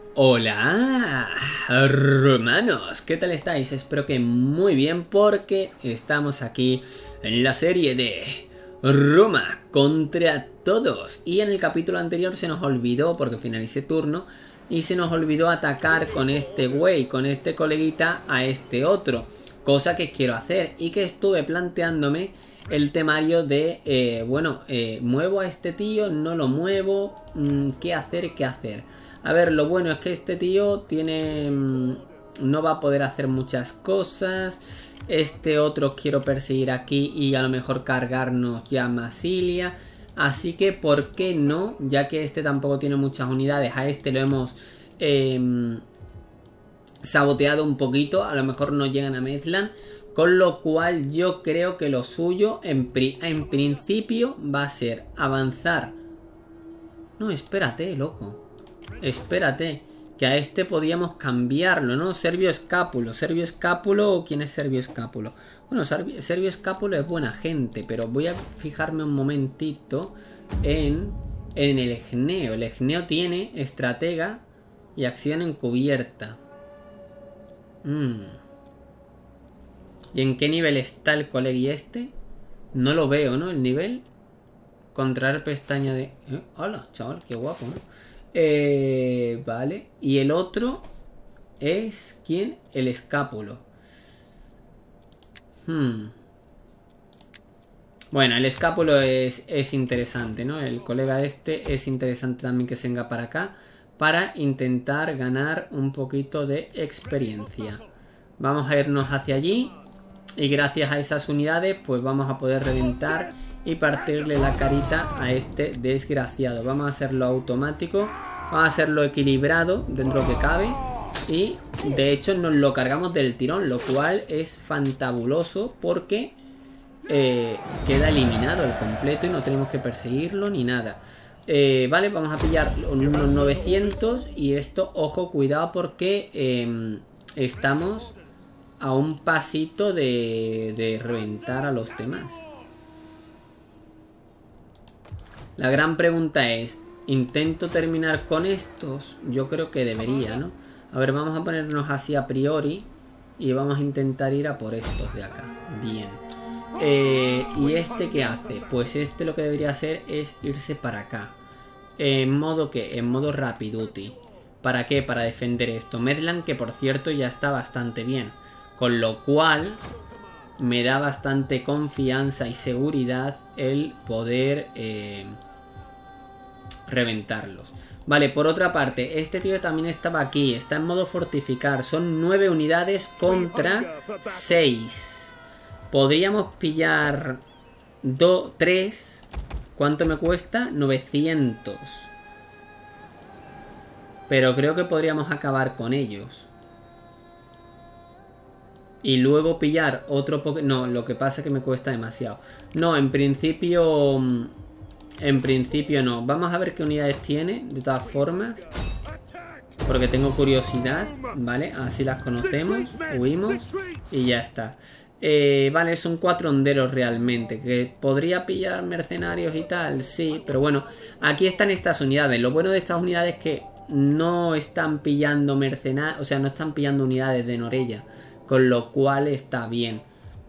Hola, romanos, ¿qué tal estáis? Espero que muy bien porque estamos aquí en la serie de Roma contra todos. Y en el capítulo anterior se nos olvidó, porque finalicé turno, y se nos olvidó atacar con este güey, con este coleguita a este otro. Cosa que quiero hacer y que estuve planteándome el temario de, muevo a este tío, no lo muevo, ¿qué hacer? A ver, lo bueno es que este tío tiene... no va a poder hacer muchas cosas. Este otro quiero perseguir aquí y a lo mejor cargarnos ya Massilia. Así que, ¿por qué no? Ya que este tampoco tiene muchas unidades. A este lo hemos saboteado un poquito. A lo mejor no llegan a Medland. Con lo cual yo creo que lo suyo en principio va a ser avanzar. No, espérate, loco. Espérate, que a este podíamos cambiarlo, ¿no? Servio Escápulo. ¿Servio Escápulo o quién es Servio Escápulo? Bueno, Servio Escápulo es buena gente, pero voy a fijarme un momentito en el Egneo. El Egneo tiene estratega y acción encubierta. ¿Y en qué nivel está el colegui este? No lo veo, ¿no? El nivel. Contraer pestaña de... Hola, chaval, qué guapo, ¿no? Vale. Y el otro es... ¿quién? El Escápulo. Bueno, el Escápulo es interesante, ¿no? El colega este es interesante también que se venga para acá para intentar ganar un poquito de experiencia. Vamos a irnos hacia allí y gracias a esas unidades pues vamos a poder reventar y partirle la carita a este desgraciado. Vamos a hacerlo automático, vamos a hacerlo equilibrado dentro de lo que cabe y de hecho nos lo cargamos del tirón, lo cual es fantabuloso porque queda eliminado el completo y no tenemos que perseguirlo ni nada. Vale, vamos a pillar unos 900 y esto, ojo, cuidado porque estamos a un pasito de reventar a los demás. La gran pregunta es, ¿intento terminar con estos? Yo creo que debería, ¿no? A ver, vamos a ponernos así a priori y vamos a intentar ir a por estos de acá. Bien. ¿Y este qué hace? Pues este lo que debería hacer es irse para acá. ¿En modo qué? En modo Rapiduti. ¿Para qué? Para defender esto. Medland, que por cierto ya está bastante bien. Con lo cual me da bastante confianza y seguridad el poder reventarlos. Vale, por otra parte, este tío también estaba aquí. Está en modo fortificar. Son 9 unidades contra 6. Podríamos pillar 3. ¿Cuánto me cuesta? 900. Pero creo que podríamos acabar con ellos. Y luego pillar otro No, lo que pasa es que me cuesta demasiado. No, en principio... En principio no. Vamos a ver qué unidades tiene, de todas formas. Porque tengo curiosidad. Vale, así las conocemos. Huimos. Y ya está. Vale, son 4 honderos realmente. Que podría pillar mercenarios y tal. Sí, pero bueno. Aquí están estas unidades. Lo bueno de estas unidades es que no están pillando mercenarios. O sea, no están pillando unidades de Norella. Con lo cual está bien.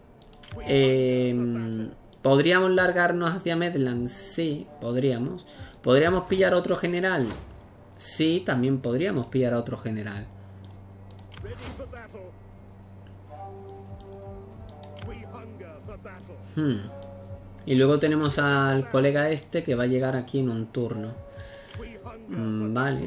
¿Podríamos largarnos hacia Medland? Sí, podríamos. ¿Podríamos pillar otro general? Sí, también podríamos pillar a otro general. Y luego tenemos al colega este que va a llegar aquí en un turno. Vale.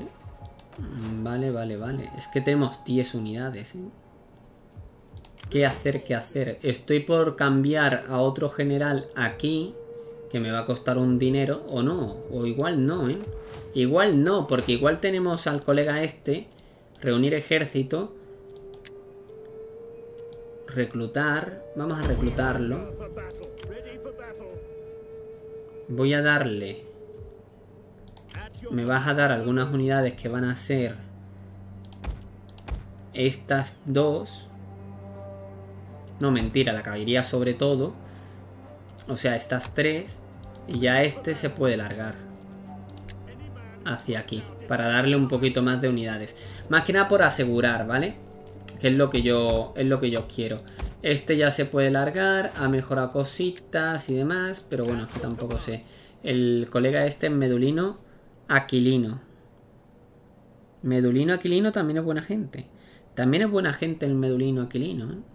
Vale. Es que tenemos 10 unidades, ¿eh? ¿Qué hacer? Estoy por cambiar a otro general aquí, que me va a costar un dinero, o no, o igual no, ¿eh? Igual no, porque igual tenemos al colega este, reunir ejército, reclutar, vamos a reclutarlo. Voy a darle, me vas a dar algunas unidades que van a ser estas 2. No, mentira, la caballería sobre todo. O sea, estas 3. Y ya este se puede largar. hacia aquí, para darle un poquito más de unidades. Más que nada por asegurar, ¿vale? Que es lo que yo quiero. Este ya se puede largar, ha mejorado cositas y demás, pero bueno, que tampoco sé. El colega este es Medulino Aquilino. Medulino Aquilino también es buena gente. También es buena gente el Medulino Aquilino, ¿eh?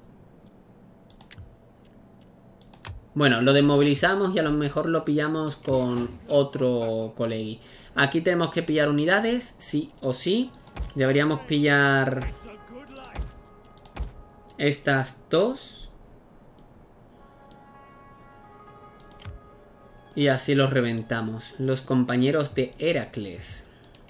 Bueno, lo desmovilizamos y a lo mejor lo pillamos con otro colegui. Aquí tenemos que pillar unidades, sí o sí. Deberíamos pillar estas dos. Y así los reventamos. Los compañeros de Heracles.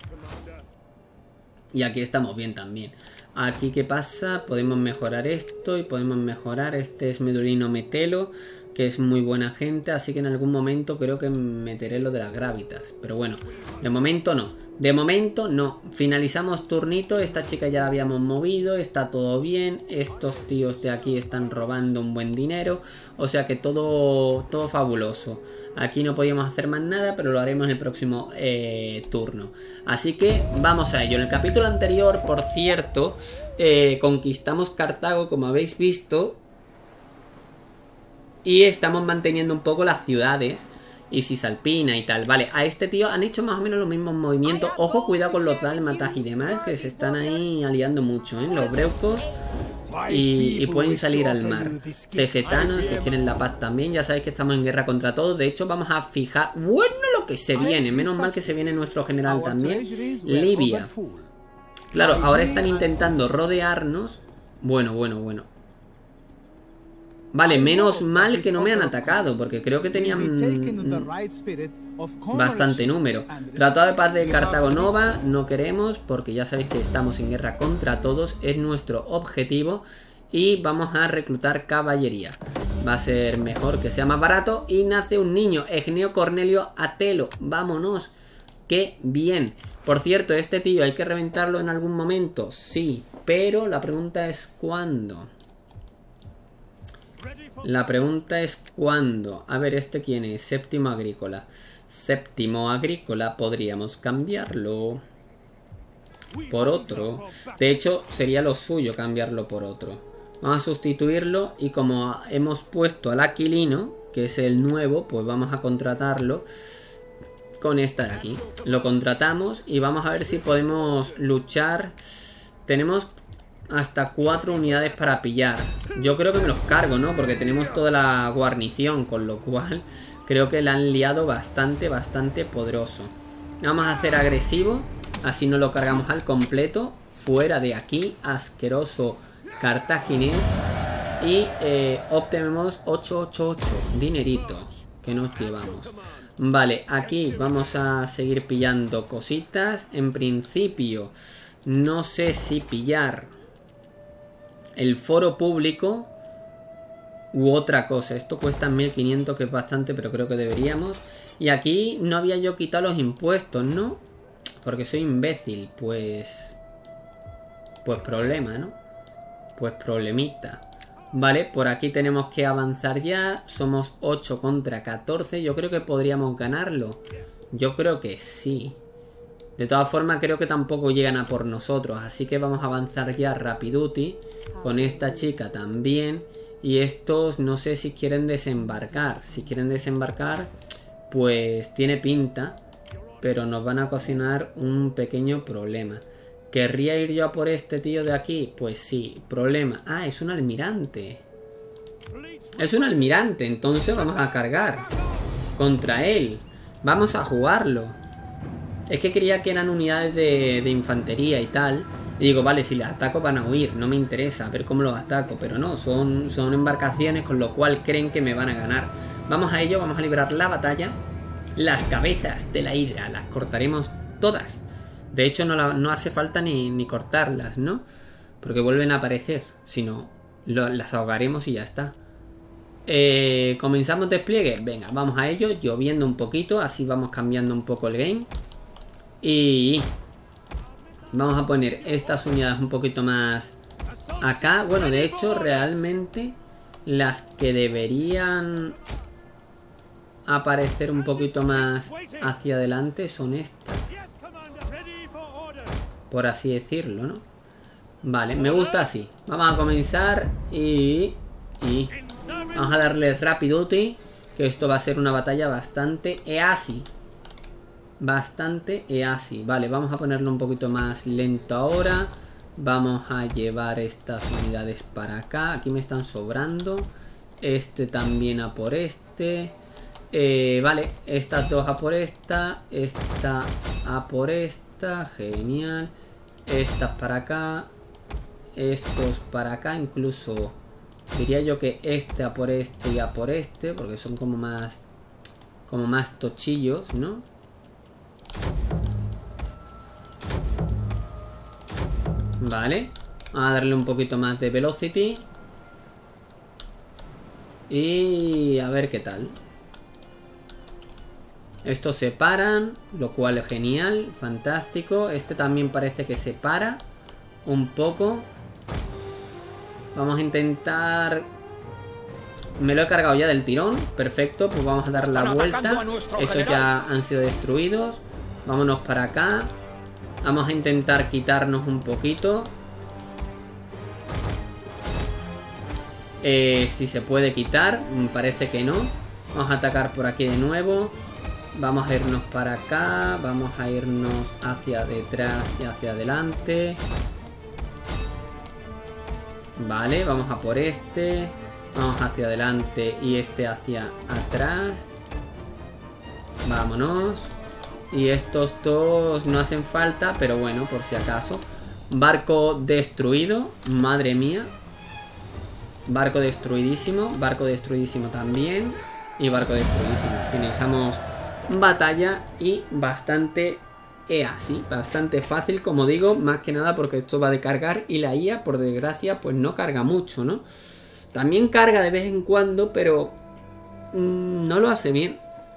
Y aquí estamos bien también. Aquí, ¿qué pasa? Podemos mejorar esto y podemos mejorar. Este es Medulino Metelo, que es muy buena gente, así que en algún momento creo que meteré lo de las gravitas. Pero bueno, de momento no. De momento no. Finalizamos turnito, esta chica ya la habíamos movido, está todo bien. Estos tíos de aquí están robando un buen dinero. O sea que todo fabuloso. Aquí no podíamos hacer más nada, pero lo haremos en el próximo turno. Así que vamos a ello. En el capítulo anterior, por cierto, conquistamos Cartago, como habéis visto. Y estamos manteniendo un poco las ciudades. Y Cisalpina y tal. Vale, a este tío han hecho más o menos los mismos movimientos. Ojo, cuidado con los dálmatas y demás, que se están ahí aliando mucho, ¿eh? Los breucos. Y pueden salir al mar. Tesetanos, que quieren la paz también. Ya sabéis que estamos en guerra contra todos. De hecho, vamos a fijar... Bueno, lo que se viene. Menos mal que se viene nuestro general también. Libia. Claro, ahora están intentando rodearnos. Bueno. Vale, menos mal que no me han atacado, porque creo que tenían bastante número. Tratado de paz de Cartago Nova no queremos, porque ya sabéis que estamos en guerra contra todos. Es nuestro objetivo. Y vamos a reclutar caballería. Va a ser mejor que sea más barato. Y nace un niño, Egneo Cornelio Atelo. Vámonos. ¡Qué bien! Por cierto, este tío hay que reventarlo en algún momento. Sí, pero la pregunta es ¿cuándo? La pregunta es ¿cuándo? A ver, ¿este quién es? Séptimo agrícola. Séptimo agrícola, podríamos cambiarlo por otro. De hecho, sería lo suyo cambiarlo por otro. Vamos a sustituirlo y como hemos puesto al Aquilino, que es el nuevo, pues vamos a contratarlo con esta de aquí. Lo contratamos y vamos a ver si podemos luchar. Tenemos hasta 4 unidades para pillar. Yo creo que me los cargo, ¿no? Porque tenemos toda la guarnición, con lo cual creo que la han liado bastante poderoso. Vamos a hacer agresivo, así no lo cargamos al completo. Fuera de aquí, asqueroso cartaginés. Y obtenemos 888 dineritos que nos llevamos. Vale, aquí vamos a seguir pillando cositas. En principio, no sé si pillar el foro público u otra cosa. Esto cuesta 1500, que es bastante, pero creo que deberíamos. Y aquí no había yo quitado los impuestos, ¿no? Porque soy imbécil. Pues problema, ¿no? Pues problemita. Vale, por aquí tenemos que avanzar ya. Somos 8 contra 14. Yo creo que podríamos ganarlo. Yo creo que sí. De todas formas, creo que tampoco llegan a por nosotros. Así que vamos a avanzar ya rapiduti. Con esta chica también. Y estos no sé si quieren desembarcar. Si quieren desembarcar, pues tiene pinta. Pero nos van a ocasionar un pequeño problema. ¿Querría ir yo a por este tío de aquí? Pues sí, problema. Ah, es un almirante. Es un almirante, entonces vamos a cargar contra él. Vamos a jugarlo. Es que creía que eran unidades de infantería y tal. Y digo, vale, si les ataco van a huir. No me interesa, a ver cómo los ataco. Pero no, son embarcaciones, con lo cual creen que me van a ganar. Vamos a ello, vamos a librar la batalla. Las cabezas de la hidra las cortaremos todas. De hecho, no hace falta ni cortarlas, ¿no? Porque vuelven a aparecer. Si no, las ahogaremos y ya está. ¿Comenzamos despliegue? Venga, vamos a ello. Lloviendo un poquito, así vamos cambiando un poco el game. Y vamos a poner estas unidades un poquito más acá. Bueno, de hecho, realmente las que deberían aparecer un poquito más hacia adelante son estas. por así decirlo, ¿no? Vale, me gusta así. Vamos a comenzar y vamos a darle Rapiduty, que esto va a ser una batalla bastante easy. Bastante easy. Vale, vamos a ponerlo un poquito más lento ahora. Vamos a llevar estas unidades para acá. Aquí me están sobrando. Este también a por este. Vale, estas dos a por esta. Esta a por esta. Genial. Estas para acá. Estos para acá. Incluso diría yo que este a por este y a por este. Porque son como más tochillos, ¿no? Vale. Vamos a darle un poquito más de velocity. Y a ver qué tal. Estos se paran, lo cual es genial, fantástico. Este también parece que se para un poco. Vamos a intentar... Me lo he cargado ya del tirón. Perfecto, pues vamos a dar la vuelta. Esos ya han sido destruidos. Vámonos para acá. Vamos a intentar quitarnos un poquito. Si se puede quitar. Parece que no. Vamos a atacar por aquí de nuevo. Vamos a irnos para acá. Vamos a irnos hacia detrás y hacia adelante. Vale, vamos a por este. Vamos hacia adelante y este hacia atrás. Vámonos. Y estos dos no hacen falta, pero bueno, por si acaso. Barco destruido. Madre mía. Barco destruidísimo. Barco destruidísimo también. Y barco destruidísimo. Finalizamos batalla y bastante así. Bastante fácil, como digo. Más que nada porque esto va de cargar. Y la IA, por desgracia, pues no carga mucho, ¿no? También carga de vez en cuando, pero no lo hace bien.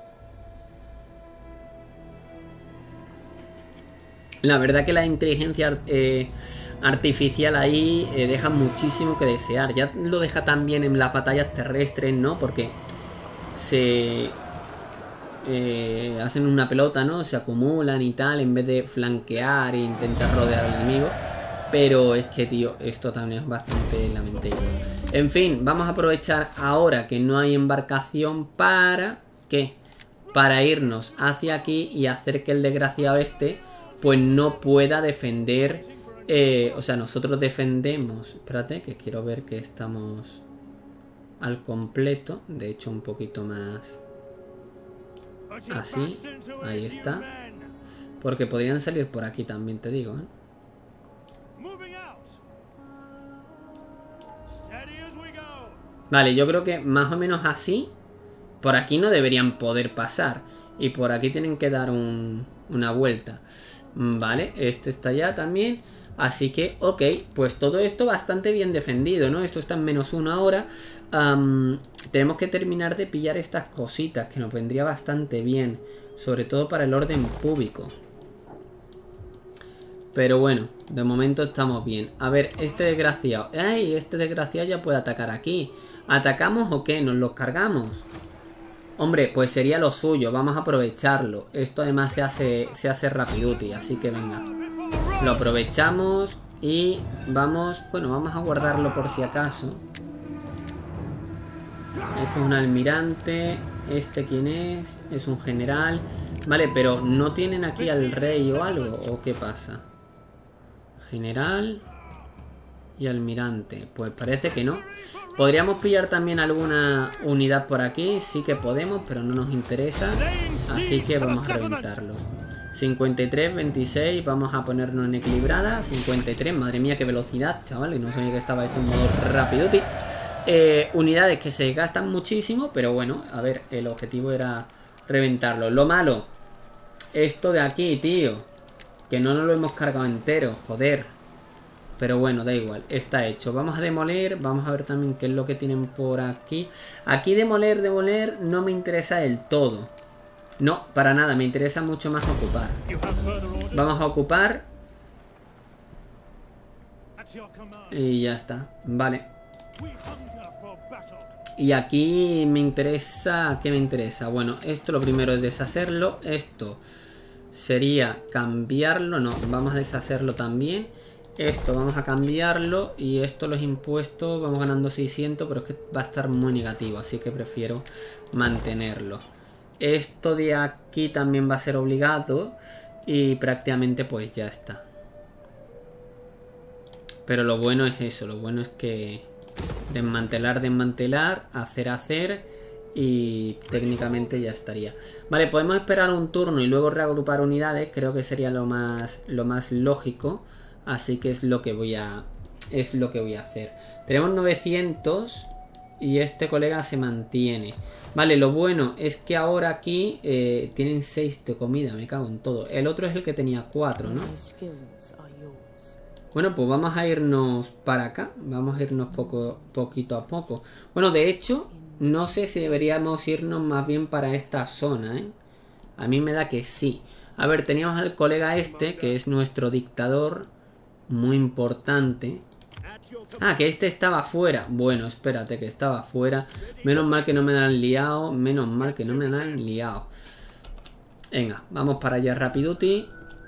La verdad que la inteligencia artificial ahí deja muchísimo que desear. Ya lo deja también en las batallas terrestres, ¿no? Porque se hacen una pelota, ¿no? Se acumulan y tal, en vez de flanquear e intentar rodear al enemigo. Pero es que, tío, esto también es bastante lamentable. En fin, vamos a aprovechar ahora que no hay embarcación para... ¿qué? Para irnos hacia aquí y hacer que el desgraciado este... pues no pueda defender. O sea, nosotros defendemos. Espérate, que quiero ver que estamos al completo. De hecho, un poquito más así. Ahí está. Porque podrían salir por aquí también, te digo, ¿eh? Vale, yo creo que más o menos así. Por aquí no deberían poder pasar. Y por aquí tienen que dar una vuelta. Vale, este está ya también. Así que, ok, pues todo esto bastante bien defendido, ¿no? Esto está en -1 ahora. Tenemos que terminar de pillar estas cositas, que nos vendría bastante bien. Sobre todo para el orden público. Pero bueno, de momento estamos bien. A ver, este desgraciado. ¡Ay! Este desgraciado ya puede atacar aquí. ¿Atacamos o qué? ¿Nos los cargamos? Hombre, pues sería lo suyo, vamos a aprovecharlo. Esto además se hace Rapiduty, así que venga. Lo aprovechamos y vamos... Bueno, vamos a guardarlo por si acaso. Este es un almirante. ¿Este quién es? Es un general. Vale, pero ¿no tienen aquí al rey o algo? ¿O qué pasa? General y almirante. Pues parece que no. Podríamos pillar también alguna unidad por aquí. Sí que podemos, pero no nos interesa. Así que vamos a reventarlo. 53, 26. Vamos a ponernos en equilibrada. 53, madre mía, qué velocidad, chavales. No sabía que estaba esto en modo Rapiduty. Unidades que se gastan muchísimo, pero bueno, a ver, el objetivo era reventarlo. Lo malo, esto de aquí, tío, que no nos lo hemos cargado entero, joder. Pero bueno, da igual, está hecho. Vamos a demoler, vamos a ver también qué es lo que tienen por aquí. Aquí demoler no me interesa del todo. No, para nada, me interesa mucho más ocupar. Vamos a ocupar. Y ya está, vale. Y aquí me interesa... ¿Qué me interesa? Bueno, esto lo primero es deshacerlo. Esto sería cambiarlo. No, vamos a deshacerlo también. Esto vamos a cambiarlo. Y esto, los impuestos, vamos ganando 600, pero es que va a estar muy negativo, así que prefiero mantenerlo. Esto de aquí también va a ser obligado. Y prácticamente pues ya está. Pero lo bueno es eso, lo bueno es que desmantelar, hacer y técnicamente ya estaría. Vale, podemos esperar un turno y luego reagrupar unidades, creo que sería lo más lógico, así que es lo que voy a hacer. Tenemos 900 y este colega se mantiene. Vale, lo bueno es que ahora aquí tienen 6 de comida, me cago en todo. El otro es el que tenía 4, ¿no? Bueno, pues vamos a irnos para acá. Vamos a irnos poquito a poco. Bueno, de hecho, no sé si deberíamos irnos más bien para esta zona, ¿eh? A mí me da que sí. A ver, teníamos al colega este, que es nuestro dictador. Muy importante. Ah, que este estaba fuera. Bueno, espérate, que estaba fuera. Menos mal que no me han liado. Menos mal que no me han liado. Venga, vamos para allá rapiduti.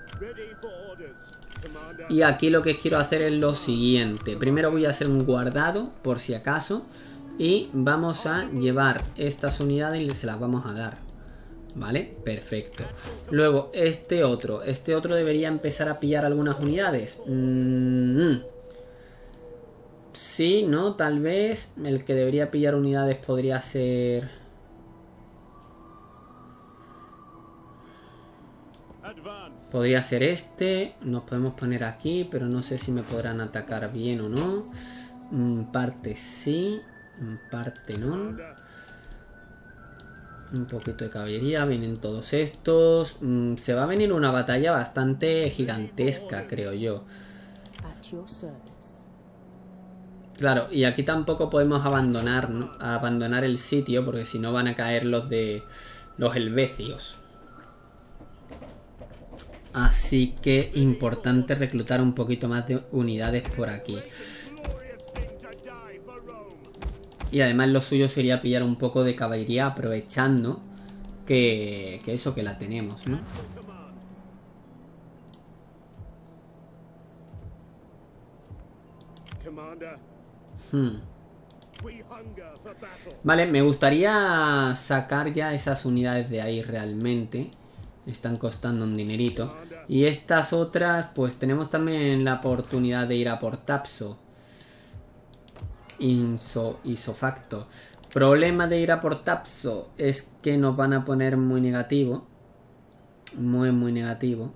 Y aquí lo que quiero hacer es lo siguiente. Primero voy a hacer un guardado, por si acaso. Y vamos a llevar estas unidades y se las vamos a dar. ¿Vale? Perfecto. Luego, este otro debería empezar a pillar algunas unidades. Sí, ¿no? Tal vez el que debería pillar unidades podría ser... Podría ser este. Nos podemos poner aquí, pero no sé si me podrán atacar bien o no. Parte sí, parte no. Un poquito de caballería. Vienen todos estos. Se va a venir una batalla bastante gigantesca, creo yo. Claro, y aquí tampoco podemos abandonar el sitio, porque si no van a caer los helvecios. Así que importante reclutar un poquito más de unidades por aquí. Y además lo suyo sería pillar un poco de caballería aprovechando que la tenemos, ¿no? Vale, me gustaría sacar ya esas unidades de ahí realmente. Están costando un dinerito. Y estas otras, pues tenemos también la oportunidad de ir a por Tapso. Isofacto. Problema de ir a por Tapso es que nos van a poner muy negativo. Muy negativo.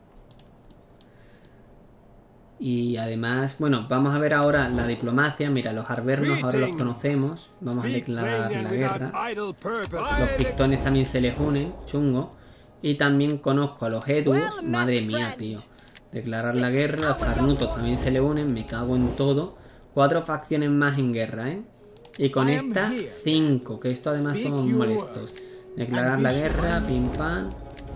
Y además, bueno, vamos a ver ahora la diplomacia. Mira, los arvernos ahora los conocemos. Vamos a declarar la guerra. Los pictones también se les unen. Chungo. Y también conozco a los Edus. Madre mía, tío. Declarar la guerra. Los carnutos también se le unen. Me cago en todo. 4 facciones más en guerra, ¿eh? Y con esta, 5. Que esto además son molestos. Declarar la guerra. Pim pam.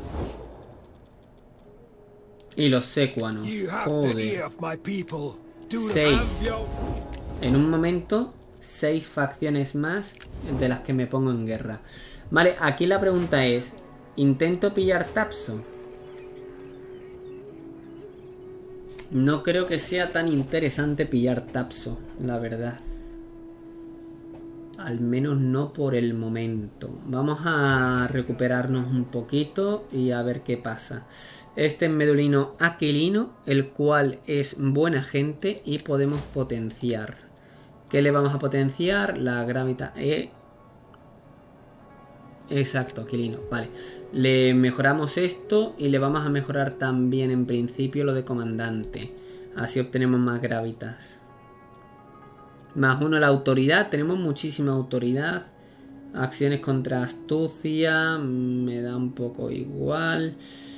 Y los secuanos. Joder. 6. En un momento, 6 facciones más de las que me pongo en guerra. Vale, aquí la pregunta es... ¿Intento pillar Tapso? No creo que sea tan interesante pillar Tapso, la verdad. Al menos no por el momento. Vamos a recuperarnos un poquito y a ver qué pasa. Este es Medulino Aquilino, el cual es buena gente y podemos potenciar. ¿Qué le vamos a potenciar? La gravitas... Exacto, Aquilino, vale. Le mejoramos esto y le vamos a mejorar también en principio lo de comandante. Así obtenemos más gravitas. Más 1 la autoridad, tenemos muchísima autoridad. Acciones contra astucia, me da un poco igual.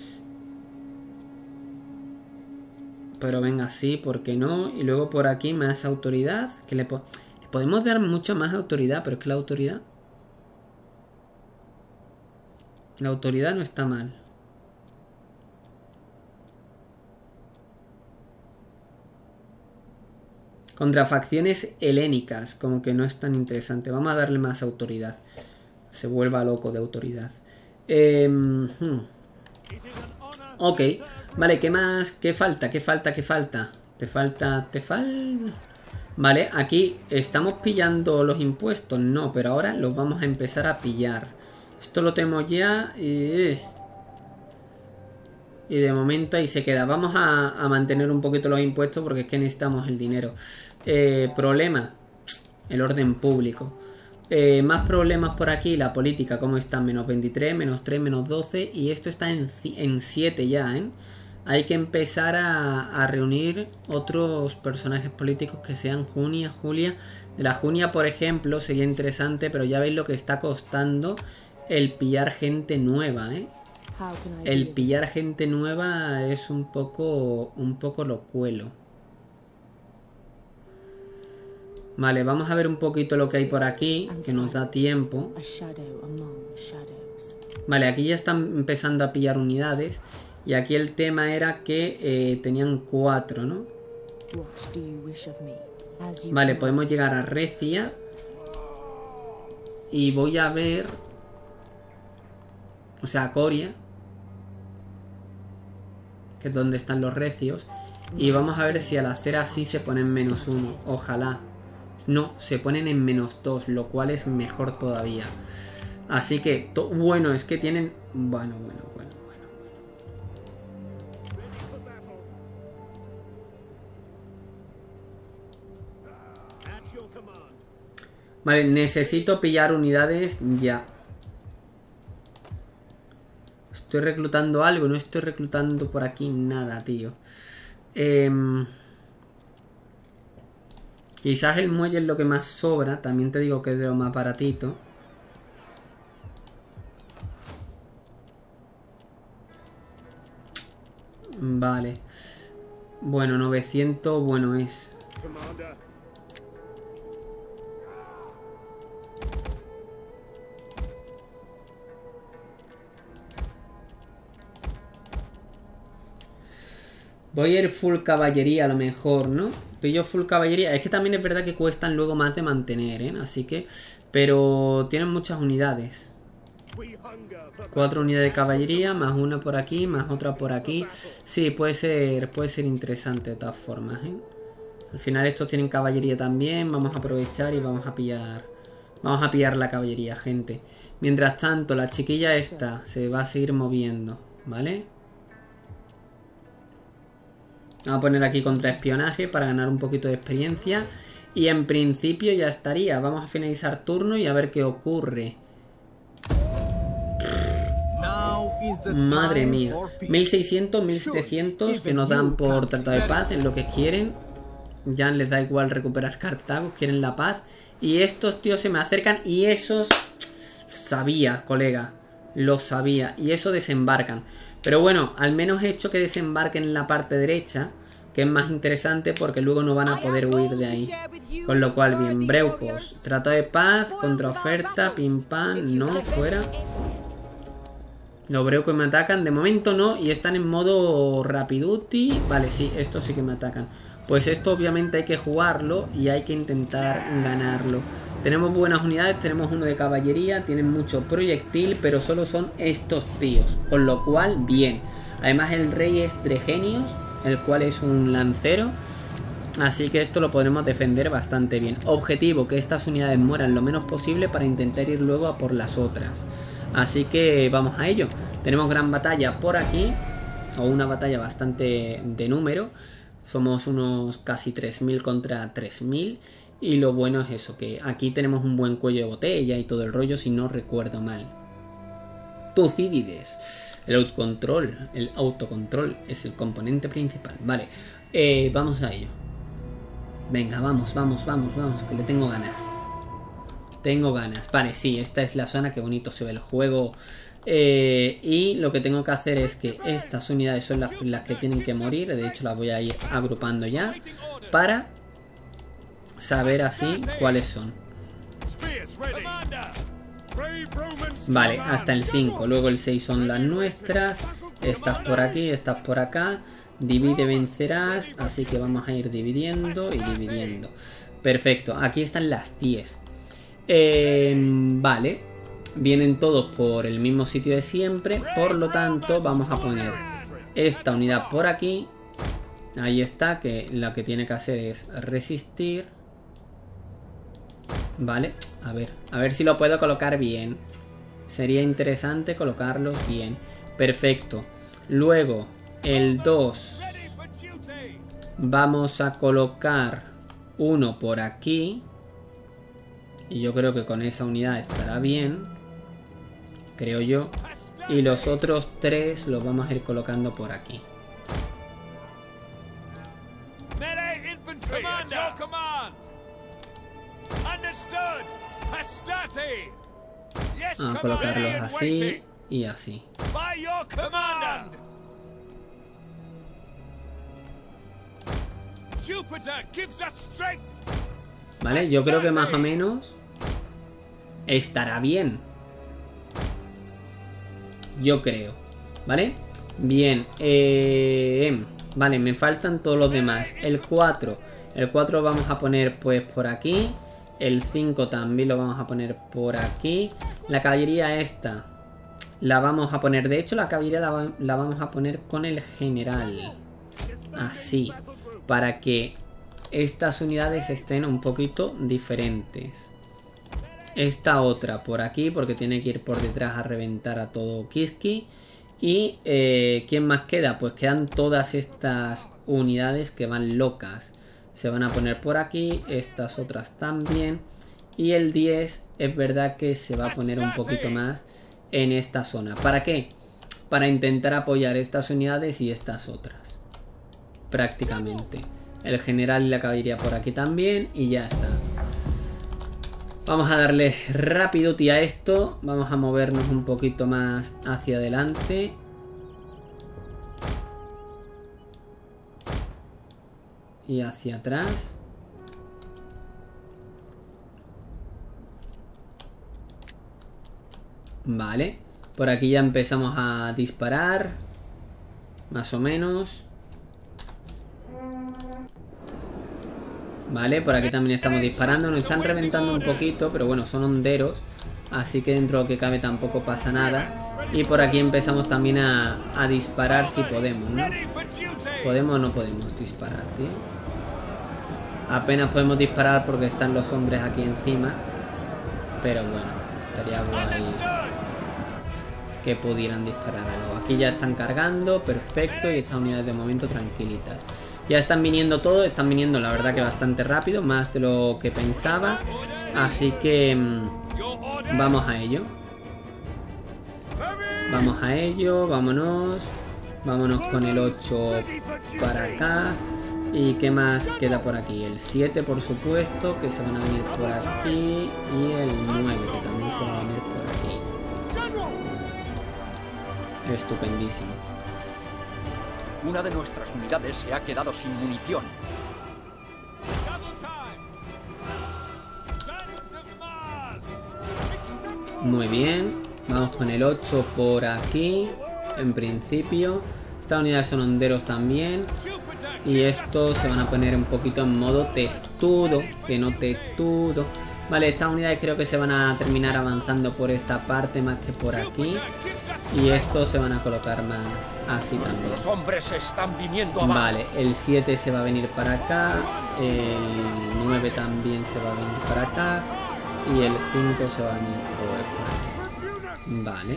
Pero venga, sí, ¿por qué no? Y luego por aquí más autoridad. Que le podemos dar mucho más autoridad, pero es que la autoridad... La autoridad no está mal. Contra facciones helénicas, como que no es tan interesante. Vamos a darle más autoridad. Se vuelva loco de autoridad. Ok. Vale, ¿qué más? ¿Qué falta? ¿Qué falta? ¿Te falta? Vale, aquí estamos pillando los impuestos. No, pero ahora los vamos a empezar a pillar. Esto lo tenemos ya. Y de momento ahí se queda. Vamos a mantener un poquito los impuestos porque es que necesitamos el dinero. Problema. El orden público. Más problemas por aquí. La política, ¿cómo está? Menos 23, menos 3, menos 12. Y esto está en 7 ya, ¿eh? Hay que empezar a reunir otros personajes políticos que sean Junia, Julia. De la Junia, por ejemplo, sería interesante, pero ya veis lo que está costando el pillar gente nueva, ¿eh? El pillar gente nueva es un poco locuelo. Vale, vamos a ver un poquito lo que hay por aquí, que nos da tiempo. Vale, aquí ya están empezando a pillar unidades. Y aquí el tema era que tenían 4, ¿no? Vale, podemos llegar a Recia. Y voy a ver... O sea, a Coria, que es donde están los recios. Y vamos a ver si al hacer así se ponen -1. Ojalá. No, se ponen en -2, lo cual es mejor todavía. Así que, bueno, es que tienen... Bueno. Vale, necesito pillar unidades ya. Estoy reclutando algo, no estoy reclutando por aquí nada, tío. Quizás el muelle es lo que más sobra. También te digo que es de lo más baratito. Vale. Bueno, 900, bueno es. Voy a ir full caballería a lo mejor, ¿no? Pillo full caballería. Es que también es verdad que cuestan luego más de mantener, ¿eh? Así que... Pero tienen muchas unidades. 4 unidades de caballería, más una por aquí, más otra por aquí. Sí, puede ser interesante de todas formas, ¿eh? Al final estos tienen caballería también. Vamos a aprovechar y vamos a pillar la caballería, gente. Mientras tanto, la chiquilla esta se va a seguir moviendo, ¿vale? Vamos a poner aquí contraespionaje para ganar un poquito de experiencia. Y en principio ya estaría. Vamos a finalizar turno y a ver qué ocurre. Madre mía. 1600, 1700 que nos dan por tratado de paz, es lo que quieren. Ya les da igual recuperar Cartago, quieren la paz. Y estos tíos se me acercan y esos... Sabía, colega. Lo sabía. Y eso desembarcan. Pero bueno, al menos he hecho que desembarquen en la parte derecha, que es más interesante porque luego no van a poder huir de ahí. Con lo cual, bien, Breucos. Tratado de paz, contraoferta, pim pam, no, fuera. Los Breucos me atacan, de momento no, y están en modo Rapiduti. Vale, sí, estos sí que me atacan. Pues esto obviamente hay que jugarlo y hay que intentar ganarlo. Tenemos buenas unidades, tenemos uno de caballería, tienen mucho proyectil, pero solo son estos tíos. Con lo cual, bien. Además el rey es Dregenios, el cual es un lancero. Así que esto lo podremos defender bastante bien. Objetivo, que estas unidades mueran lo menos posible para intentar ir luego a por las otras. Así que vamos a ello. Tenemos gran batalla por aquí, o una batalla bastante de número. Somos unos casi 3000 contra 3000. Y lo bueno es eso, que aquí tenemos un buen cuello de botella y todo el rollo, si no recuerdo mal. Tucídides. El autocontrol es el componente principal. Vale, vamos a ello. Venga, vamos, que le tengo ganas. Vale, sí, esta es la zona, que bonito se ve el juego. Y lo que tengo que hacer es que estas unidades son las que tienen que morir. De hecho las voy a ir agrupando ya para saber así cuáles son. Vale, hasta el 5. Luego el 6 son las nuestras. Estas por aquí, estas por acá. Divide, vencerás. Así que vamos a ir dividiendo y dividiendo. Perfecto, aquí están las 10. Vale. Vienen todos por el mismo sitio de siempre. Por lo tanto, vamos a poner esta unidad por aquí. Ahí está, que lo que tiene que hacer es resistir. Vale, a ver si lo puedo colocar bien. Sería interesante colocarlos bien. Perfecto. Luego, el 2. Vamos a colocar uno por aquí. Y yo creo que con esa unidad estará bien. Creo yo. Y los otros 3 los vamos a ir colocando por aquí. Vamos a colocarlos así y así. Vale, yo creo que más o menos estará bien. Yo creo. ¿Vale? Bien. Vale, me faltan todos los demás. El 4. El 4 vamos a poner pues por aquí. El 5 también lo vamos a poner por aquí. La caballería esta la vamos a poner. De hecho, la caballería la vamos a poner con el general. Así. Para que estas unidades estén un poquito diferentes. Esta otra por aquí, porque tiene que ir por detrás a reventar a todo Kiski. Y ¿quién más queda? Pues quedan todas estas unidades que van locas. Se van a poner por aquí, estas otras también. Y el 10 es verdad que se va a poner un poquito más en esta zona. ¿Para qué? Para intentar apoyar estas unidades y estas otras. Prácticamente. El general y la caballería por aquí también. Y ya está. Vamos a darle rapiduti a esto. Vamos a movernos un poquito más hacia adelante. Y hacia atrás. Vale. Por aquí ya empezamos a disparar. Más o menos. Vale, por aquí también estamos disparando. Nos están reventando un poquito, pero bueno, son honderos. Así que dentro de lo que cabe tampoco pasa nada. Y por aquí empezamos también a disparar si podemos, ¿no? ¿Podemos o no podemos disparar, tío? Apenas podemos disparar porque están los hombres aquí encima. Pero bueno, estaría guay que pudieran disparar algo. Aquí ya están cargando, perfecto. Y estas unidades de momento tranquilitas. Ya están viniendo todos, están viniendo la verdad que bastante rápido, más de lo que pensaba. Así que vamos a ello. Vamos a ello, vámonos. Vámonos con el 8 para acá. ¿Y qué más queda por aquí? El 7 por supuesto, que se van a venir por aquí. Y el 9 que también se va a venir por aquí. Estupendísimo. Una de nuestras unidades se ha quedado sin munición. Muy bien. Vamos con el 8 por aquí. En principio. Estas unidades son honderos también. Y estos se van a poner un poquito en modo testudo. Que no testudo. Vale, estas unidades creo que se van a terminar avanzando por esta parte más que por aquí. Y estos se van a colocar más así también. Los hombres están viniendo abajo. Vale, el 7 se va a venir para acá. El 9 también se va a venir para acá. Y el 5 se va a venir por aquí. Vale.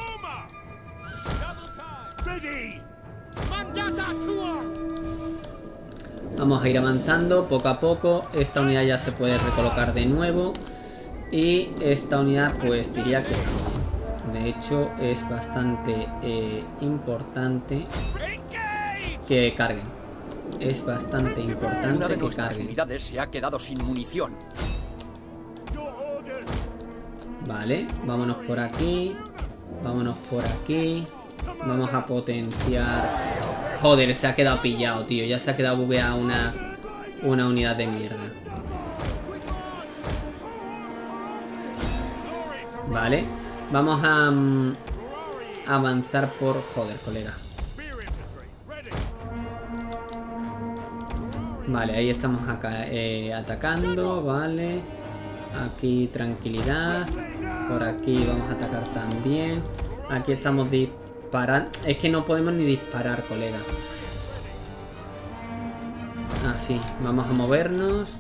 Vamos a ir avanzando poco a poco. Esta unidad ya se puede recolocar de nuevo. Y esta unidad pues diría que también. De hecho es bastante importante que carguen. Es bastante importante Una de que nuestras carguen. unidades se ha quedado sin munición. Vale, vámonos por aquí. Vámonos por aquí. Vamos a potenciar. Joder, se ha quedado pillado, tío. Ya se ha quedado bugueada una unidad de mierda. Vale. Vamos a avanzar por... Joder, colega. Vale, ahí estamos acá, atacando, vale. Aquí tranquilidad. Por aquí vamos a atacar también. Aquí estamos disparar. Es que no podemos ni disparar, colega. Así, vamos a movernos.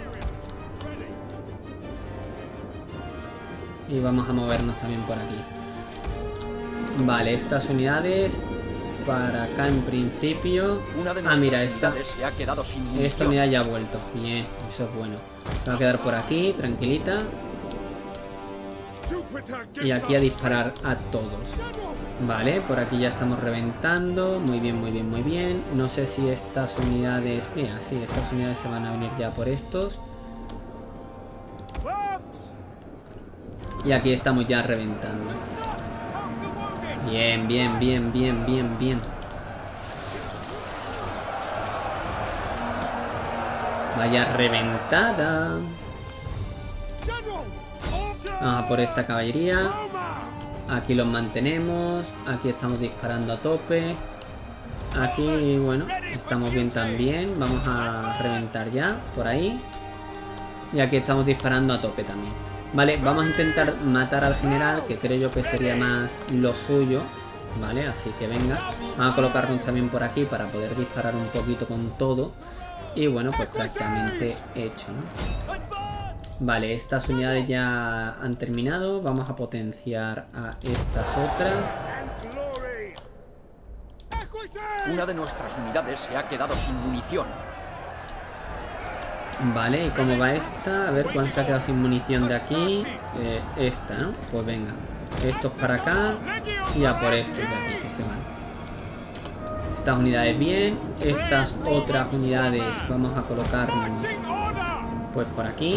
Y vamos a movernos también por aquí. Vale, estas unidades para acá en principio. Ah, mira, esta unidad ya ha vuelto. Bien, eso es bueno. Se va a quedar por aquí, tranquilita. Y aquí a disparar a todos. Vale, por aquí ya estamos reventando. Muy bien, muy bien, muy bien. No sé si estas unidades... Mira, sí, estas unidades se van a venir ya por estos. Y aquí estamos ya reventando. Bien, bien, bien, bien, bien, bien. Vaya reventada. Vamos a por esta caballería. Aquí los mantenemos. Aquí estamos disparando a tope. Aquí, bueno, estamos bien también. Vamos a reventar ya por ahí. Y aquí estamos disparando a tope también. Vale, vamos a intentar matar al general, que creo yo que sería más lo suyo. Vale, así que venga. Vamos a colocarnos también por aquí para poder disparar un poquito con todo. Y bueno, pues prácticamente hecho, ¿no? Vale, estas unidades ya han terminado. Vamos a potenciar a estas otras. Una de nuestras unidades se ha quedado sin munición. Vale, ¿y cómo va esta? A ver cuál se ha quedado sin munición de aquí. Esta, ¿no? Pues venga. Estos para acá. Y a por estos de aquí que se van. Estas unidades bien. Estas otras unidades vamos a colocarnos pues por aquí.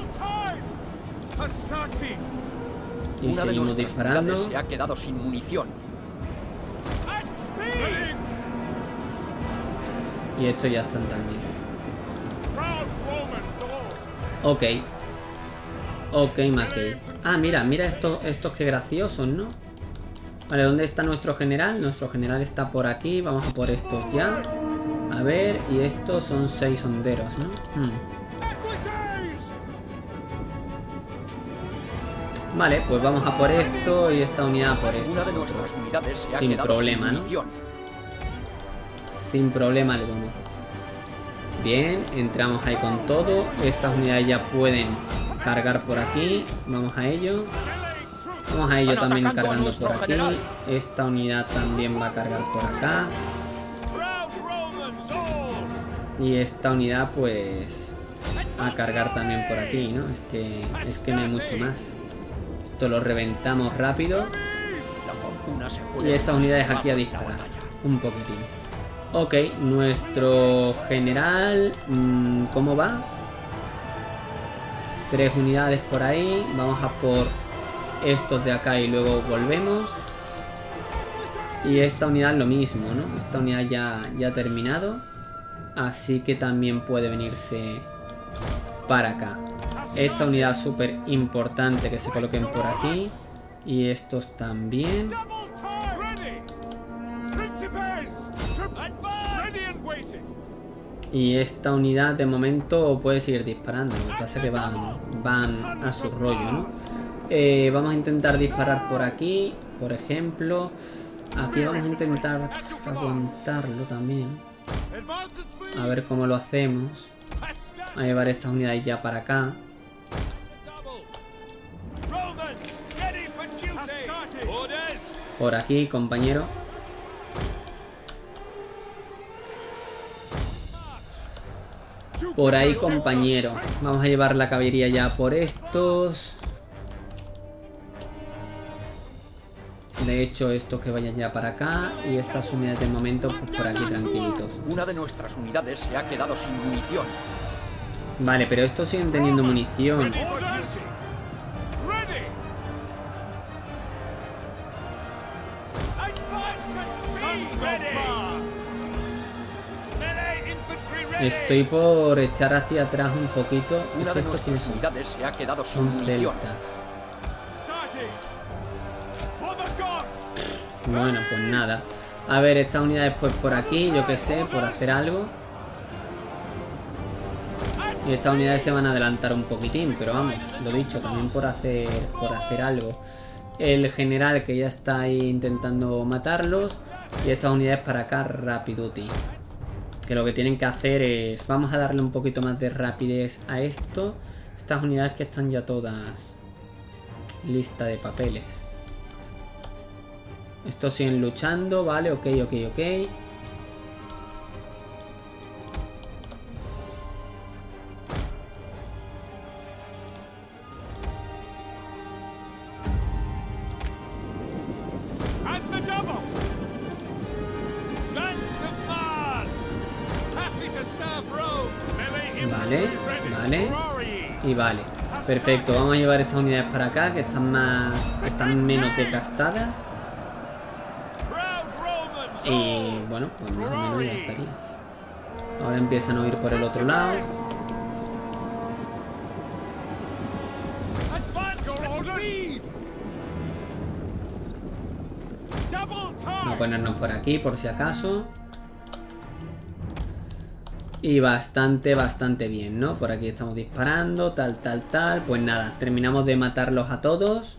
Y una seguimos disparando. Se ha quedado sin munición. Y estos ya están también. Ok. Ok, Mackey. Ah, mira, mira estos que graciosos, ¿no? Vale, ¿dónde está nuestro general? Nuestro general está por aquí. Vamos a por estos ya. A ver, y estos son 6 honderos, ¿no? Vale, pues vamos a por esto y esta unidad por esto. Una de nuestras unidades se ha sin quedado problema, sin ¿no? munición. Sin problema alguno. Bien, entramos ahí con todo. Estas unidades ya pueden cargar por aquí. Vamos a ello. Vamos a ello también cargando por aquí. Esta unidad también va a cargar por acá. Y esta unidad pues a cargar también por aquí, ¿no? Es que no hay mucho más. Esto lo reventamos rápido. Y estas unidades aquí a disparar un poquitín. Ok, nuestro general, ¿cómo va? 3 unidades por ahí. Vamos a por estos de acá y luego volvemos. Y esta unidad lo mismo, ¿no? Esta unidad ya ha terminado. Así que también puede venirse para acá. Esta unidad súper importante que se coloquen por aquí. Y estos también. Y esta unidad de momento puede seguir disparando. Lo que pasa es que van a su rollo, ¿no? Vamos a intentar disparar por aquí, por ejemplo. Aquí vamos a intentar aguantarlo también. A ver cómo lo hacemos. A llevar estas unidades ya para acá. Por aquí, compañero. Por ahí, compañero. Vamos a llevar la caballería ya por estos. De hecho, estos que vayan ya para acá. Y estas unidades de momento pues por aquí tranquilitos. Una de nuestras unidades se ha quedado sin munición. Vale, pero estos siguen teniendo munición. Estoy por echar hacia atrás un poquito. Una de nuestras unidades se ha quedado sin munición. Bueno, pues nada. A ver, estas unidades pues por aquí, yo que sé, por hacer algo. Y estas unidades se van a adelantar un poquitín, pero vamos, lo dicho, también por hacer algo. el general que ya está ahí intentando matarlos. Y estas unidades para acá rapiduti. Que lo que tienen que hacer es... Vamos a darle un poquito más de rapidez a esto. Estas unidades que están ya todas... Lista de papeles. Estos siguen luchando, vale, ok. Vale. Y vale. Perfecto, vamos a llevar estas unidades para acá, que están menos desgastadas. Y bueno, pues más o menos ya estaría. Ahora empiezan a ir por el otro lado. Vamos a ponernos por aquí por si acaso. Y bastante bien, ¿no? Por aquí estamos disparando, tal. Pues nada, terminamos de matarlos a todos.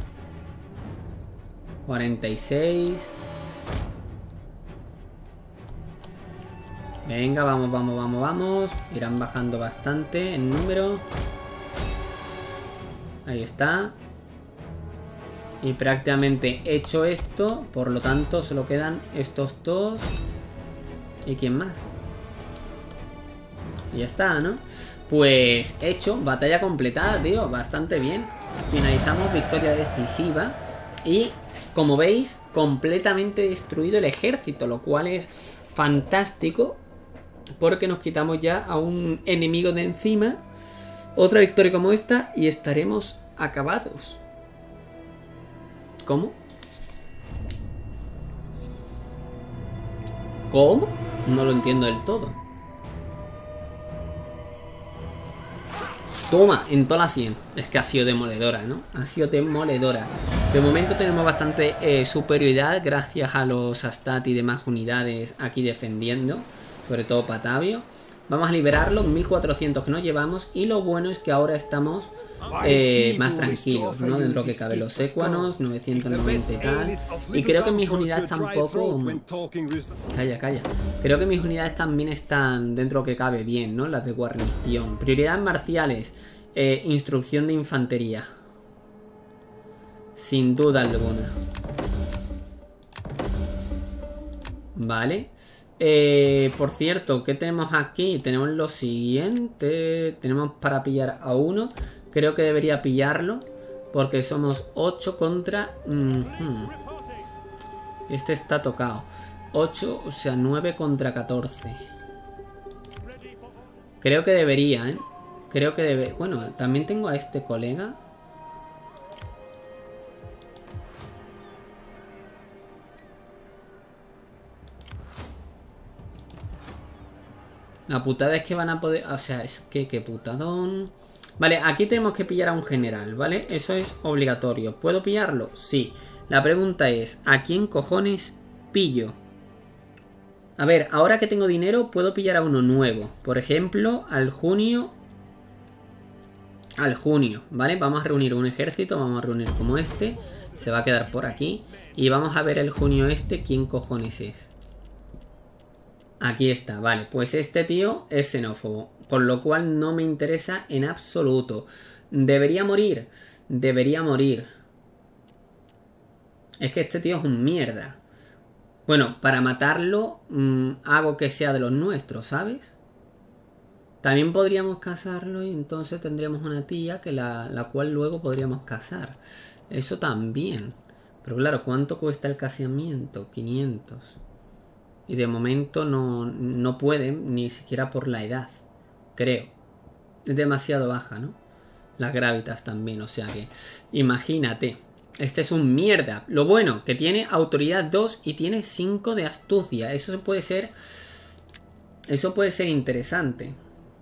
46. Venga, vamos. Irán bajando bastante en número. Ahí está. Y prácticamente hecho esto, por lo tanto solo quedan estos dos. ¿Y quién más? Y ya está, ¿no? Pues hecho, batalla completada, tío, bastante bien. Finalizamos, victoria decisiva. Y, como veis, completamente destruido el ejército, lo cual es fantástico, porque nos quitamos ya a un enemigo de encima. Otra victoria como esta y estaremos acabados. ¿Cómo? ¿Cómo? No lo entiendo del todo. Toma, en toda la 100. Es que ha sido demoledora, ¿no? Ha sido demoledora. De momento tenemos bastante superioridad gracias a los Astat y demás unidades aquí defendiendo. Sobre todo Patavio. Vamos a liberarlo, 1400 que nos llevamos. Y lo bueno es que ahora estamos más tranquilos, ¿no? Dentro que cabe los ecuanos, 990 y tal. Y creo que mis unidades tampoco... Calla. Creo que mis unidades también están dentro que cabe bien, ¿no? Las de guarnición. Prioridades marciales. Instrucción de infantería. Sin duda alguna. Vale. Por cierto, ¿qué tenemos aquí? Tenemos lo siguiente. Tenemos para pillar a uno. Creo que debería pillarlo, porque somos 8 contra... Este está tocado. 8, o sea, 9 contra 14. Creo que debería, ¿eh? Creo que debe... Bueno, también tengo a este colega. La putada es que van a poder... O sea, es que qué putadón... Vale, aquí tenemos que pillar a un general, ¿vale? Eso es obligatorio. ¿Puedo pillarlo? Sí. La pregunta es, ¿a quién cojones pillo? A ver, ahora que tengo dinero, puedo pillar a uno nuevo. Por ejemplo, al junio. Al junio, ¿vale? Vamos a reunir un ejército, vamos a reunir como este. Se va a quedar por aquí. Y vamos a ver el junio este, ¿quién cojones es? Aquí está, vale, pues este tío es xenófobo, por lo cual no me interesa en absoluto. ¿Debería morir? Debería morir. Es que este tío es un mierda. Bueno, para matarlo hago que sea de los nuestros, ¿sabes? También podríamos casarlo y entonces tendríamos una tía que la cual luego podríamos casar. Eso también. Pero claro, ¿cuánto cuesta el casamiento? 500. Y de momento no pueden, ni siquiera por la edad. Creo. Es demasiado baja, ¿no? Las gravitas también, o sea que... Imagínate. Este es un mierda. Lo bueno, que tiene autoridad 2 y tiene 5 de astucia. Eso puede ser... Eso puede ser interesante.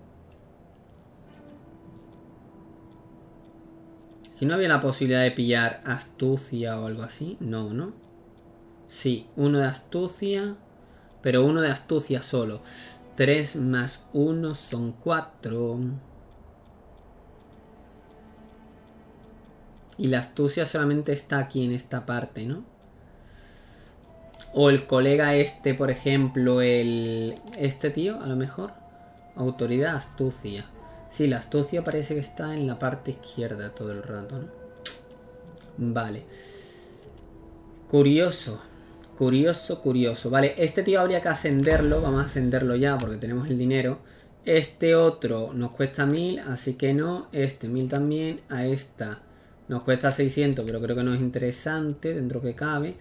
¿Y no había la posibilidad de pillar astucia o algo así? No, ¿no? Sí, 1 de astucia... Pero 1 de astucia solo. 3 más 1 son 4. Y la astucia solamente está aquí en esta parte, ¿no? O el colega este, por ejemplo, este tío, a lo mejor. Autoridad, astucia. Sí, la astucia parece que está en la parte izquierda todo el rato, ¿no? Vale. Curioso. Curioso, curioso. Vale, este tío habría que ascenderlo. Vamos a ascenderlo ya porque tenemos el dinero. Este otro nos cuesta 1000, así que no. Este 1000 también. A esta nos cuesta 600, pero creo que no es interesante dentro que cabe.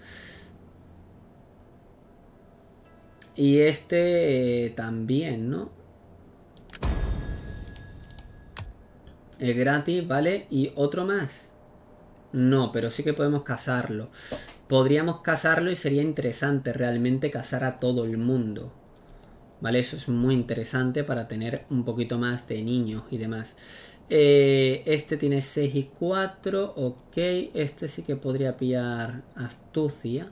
Y este también, ¿no? Es gratis, ¿vale? Y otro más. No, pero sí que podemos cazarlo. Podríamos cazarlo y sería interesante realmente cazar a todo el mundo. ¿Vale? Eso es muy interesante para tener un poquito más de niños y demás. Este tiene 6 y 4. Ok. Este sí que podría pillar astucia.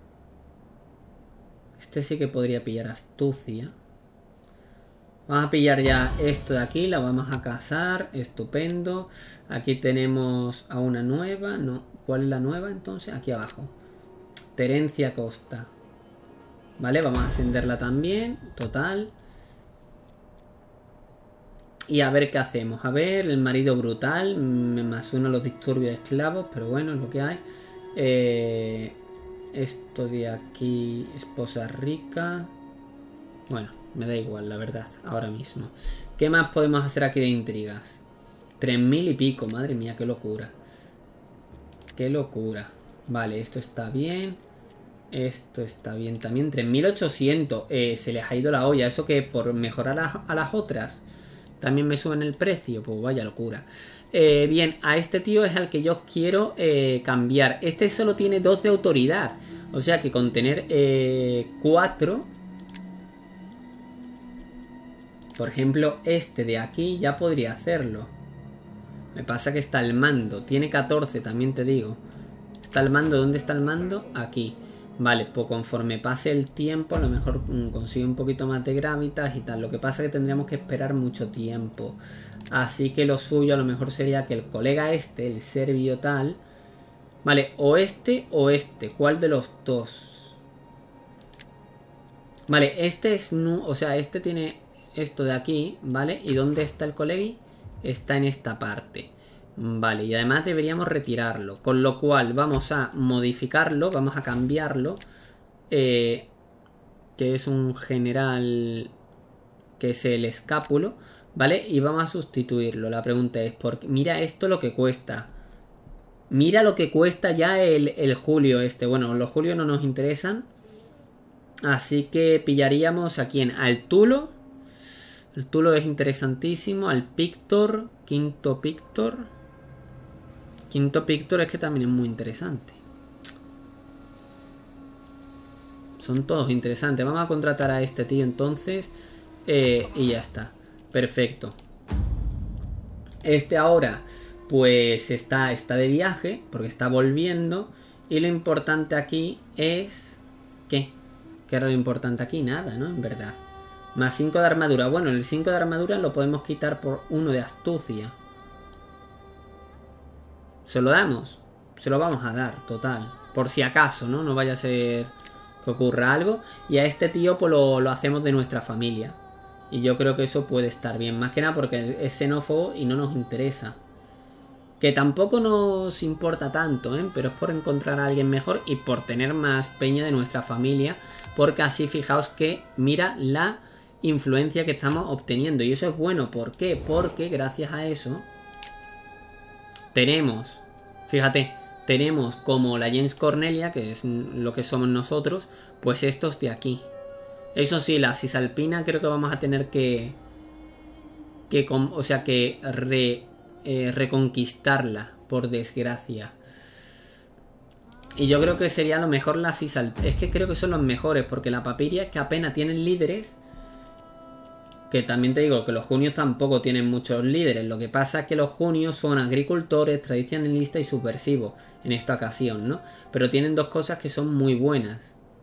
Este sí que podría pillar astucia. Vamos a pillar ya esto de aquí. La vamos a cazar. Estupendo. Aquí tenemos a una nueva. No. ¿Cuál es la nueva entonces? Aquí abajo. Terencia Costa. Vale, vamos a ascenderla también. Total. Y a ver qué hacemos. A ver, el marido brutal. Más uno los disturbios de esclavos. Pero bueno, es lo que hay. Esto de aquí. Esposa rica. Bueno, me da igual, la verdad. Ahora mismo. ¿Qué más podemos hacer aquí de intrigas? 3000 y pico. Madre mía, qué locura. Qué locura. Vale, esto está bien. Esto está bien también. 3800. Se les ha ido la olla. Eso que por mejorar a las otras también me suben el precio. Pues vaya locura. Bien, a este tío es al que yo quiero cambiar. Este solo tiene 2 de autoridad. O sea que con tener 4. Por ejemplo, este de aquí ya podría hacerlo. Me pasa que está el mando. Tiene 14, también te digo. Está el mando. ¿Dónde está el mando? Aquí. Vale, pues conforme pase el tiempo a lo mejor consigue un poquito más de gravitas y tal. Lo que pasa es que tendríamos que esperar mucho tiempo. Así que lo suyo a lo mejor sería que el colega este, el serbio tal... Vale, o este o este. ¿Cuál de los dos? Vale, este es... O sea, este tiene esto de aquí, ¿vale? ¿Y dónde está el colegui? Está en esta parte. Vale, y además deberíamos retirarlo. Con lo cual vamos a modificarlo, vamos a cambiarlo. Que es un general, que es el escápulo, ¿vale? Y vamos a sustituirlo. La pregunta es, mira esto lo que cuesta. Mira lo que cuesta ya el Julio este. Bueno, los Julio no nos interesan. Así que pillaríamos a quién. Al Tulo. El Tulo es interesantísimo. Al Pictor. Quinto Pictor. Quinto Pictor es que también es muy interesante. Son todos interesantes. Vamos a contratar a este tío entonces. Y ya está. Perfecto. Este ahora pues está de viaje. Porque está volviendo. Y lo importante aquí es... ¿Qué? ¿Qué era lo importante aquí? Nada, ¿no? En verdad. Más 5 de armadura. Bueno, el 5 de armadura lo podemos quitar por 1 de astucia. ¿Se lo damos? Se lo vamos a dar, total. Por si acaso, ¿no? No vaya a ser que ocurra algo. Y a este tío pues lo hacemos de nuestra familia. Y yo creo que eso puede estar bien. Más que nada porque es xenófobo y no nos interesa. Que tampoco nos importa tanto, ¿eh? Pero es por encontrar a alguien mejor y por tener más peña de nuestra familia. Porque así fijaos que mira la influencia que estamos obteniendo. Y eso es bueno. ¿Por qué? Porque gracias a eso tenemos... Fíjate, tenemos como la Gens Cornelia, que es lo que somos nosotros, pues estos de aquí. Eso sí, la Cisalpina creo que vamos a tener que reconquistarla, por desgracia. Y yo creo que sería lo mejor la Cisalpina. Es que creo que son los mejores, porque la Papiria es que apenas tienen líderes. Que también te digo que los junios tampoco tienen muchos líderes. Lo que pasa es que los junios son agricultores, tradicionalistas y subversivos en esta ocasión, ¿no? Pero tienen dos cosas que son muy buenas.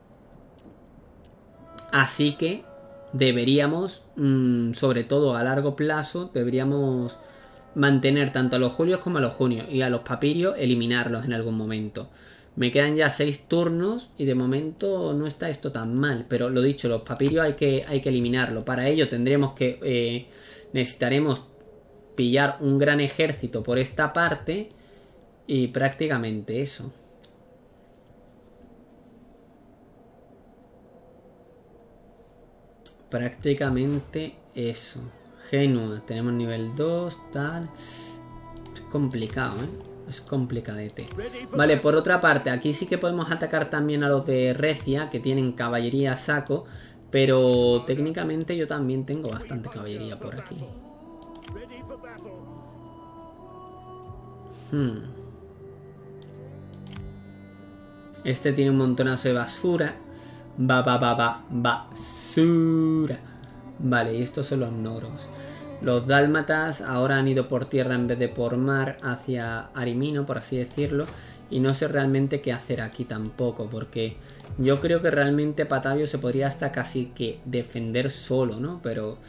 Así que deberíamos, sobre todo a largo plazo, deberíamos mantener tanto a los julios como a los junios. Y a los papirios eliminarlos en algún momento. Me quedan ya 6 turnos y de momento no está esto tan mal. Pero lo dicho, los papirios hay que eliminarlo. Para ello tendremos que... necesitaremos pillar un gran ejército por esta parte. Y prácticamente eso. Prácticamente eso. Genua, tenemos nivel 2, tal. Es complicado, es complicadete. Vale, por otra parte, aquí sí que podemos atacar también a los de Recia, que tienen caballería a saco. Pero técnicamente yo también tengo bastante caballería por aquí. Este tiene un montonazo de basura. Basura. Vale, y estos son los noros. Los dálmatas ahora han ido por tierra en vez de por mar hacia Arimino, por así decirlo. Y no sé realmente qué hacer aquí tampoco, porque yo creo que realmente Patavio se podría hasta casi que defender solo, ¿no? Pero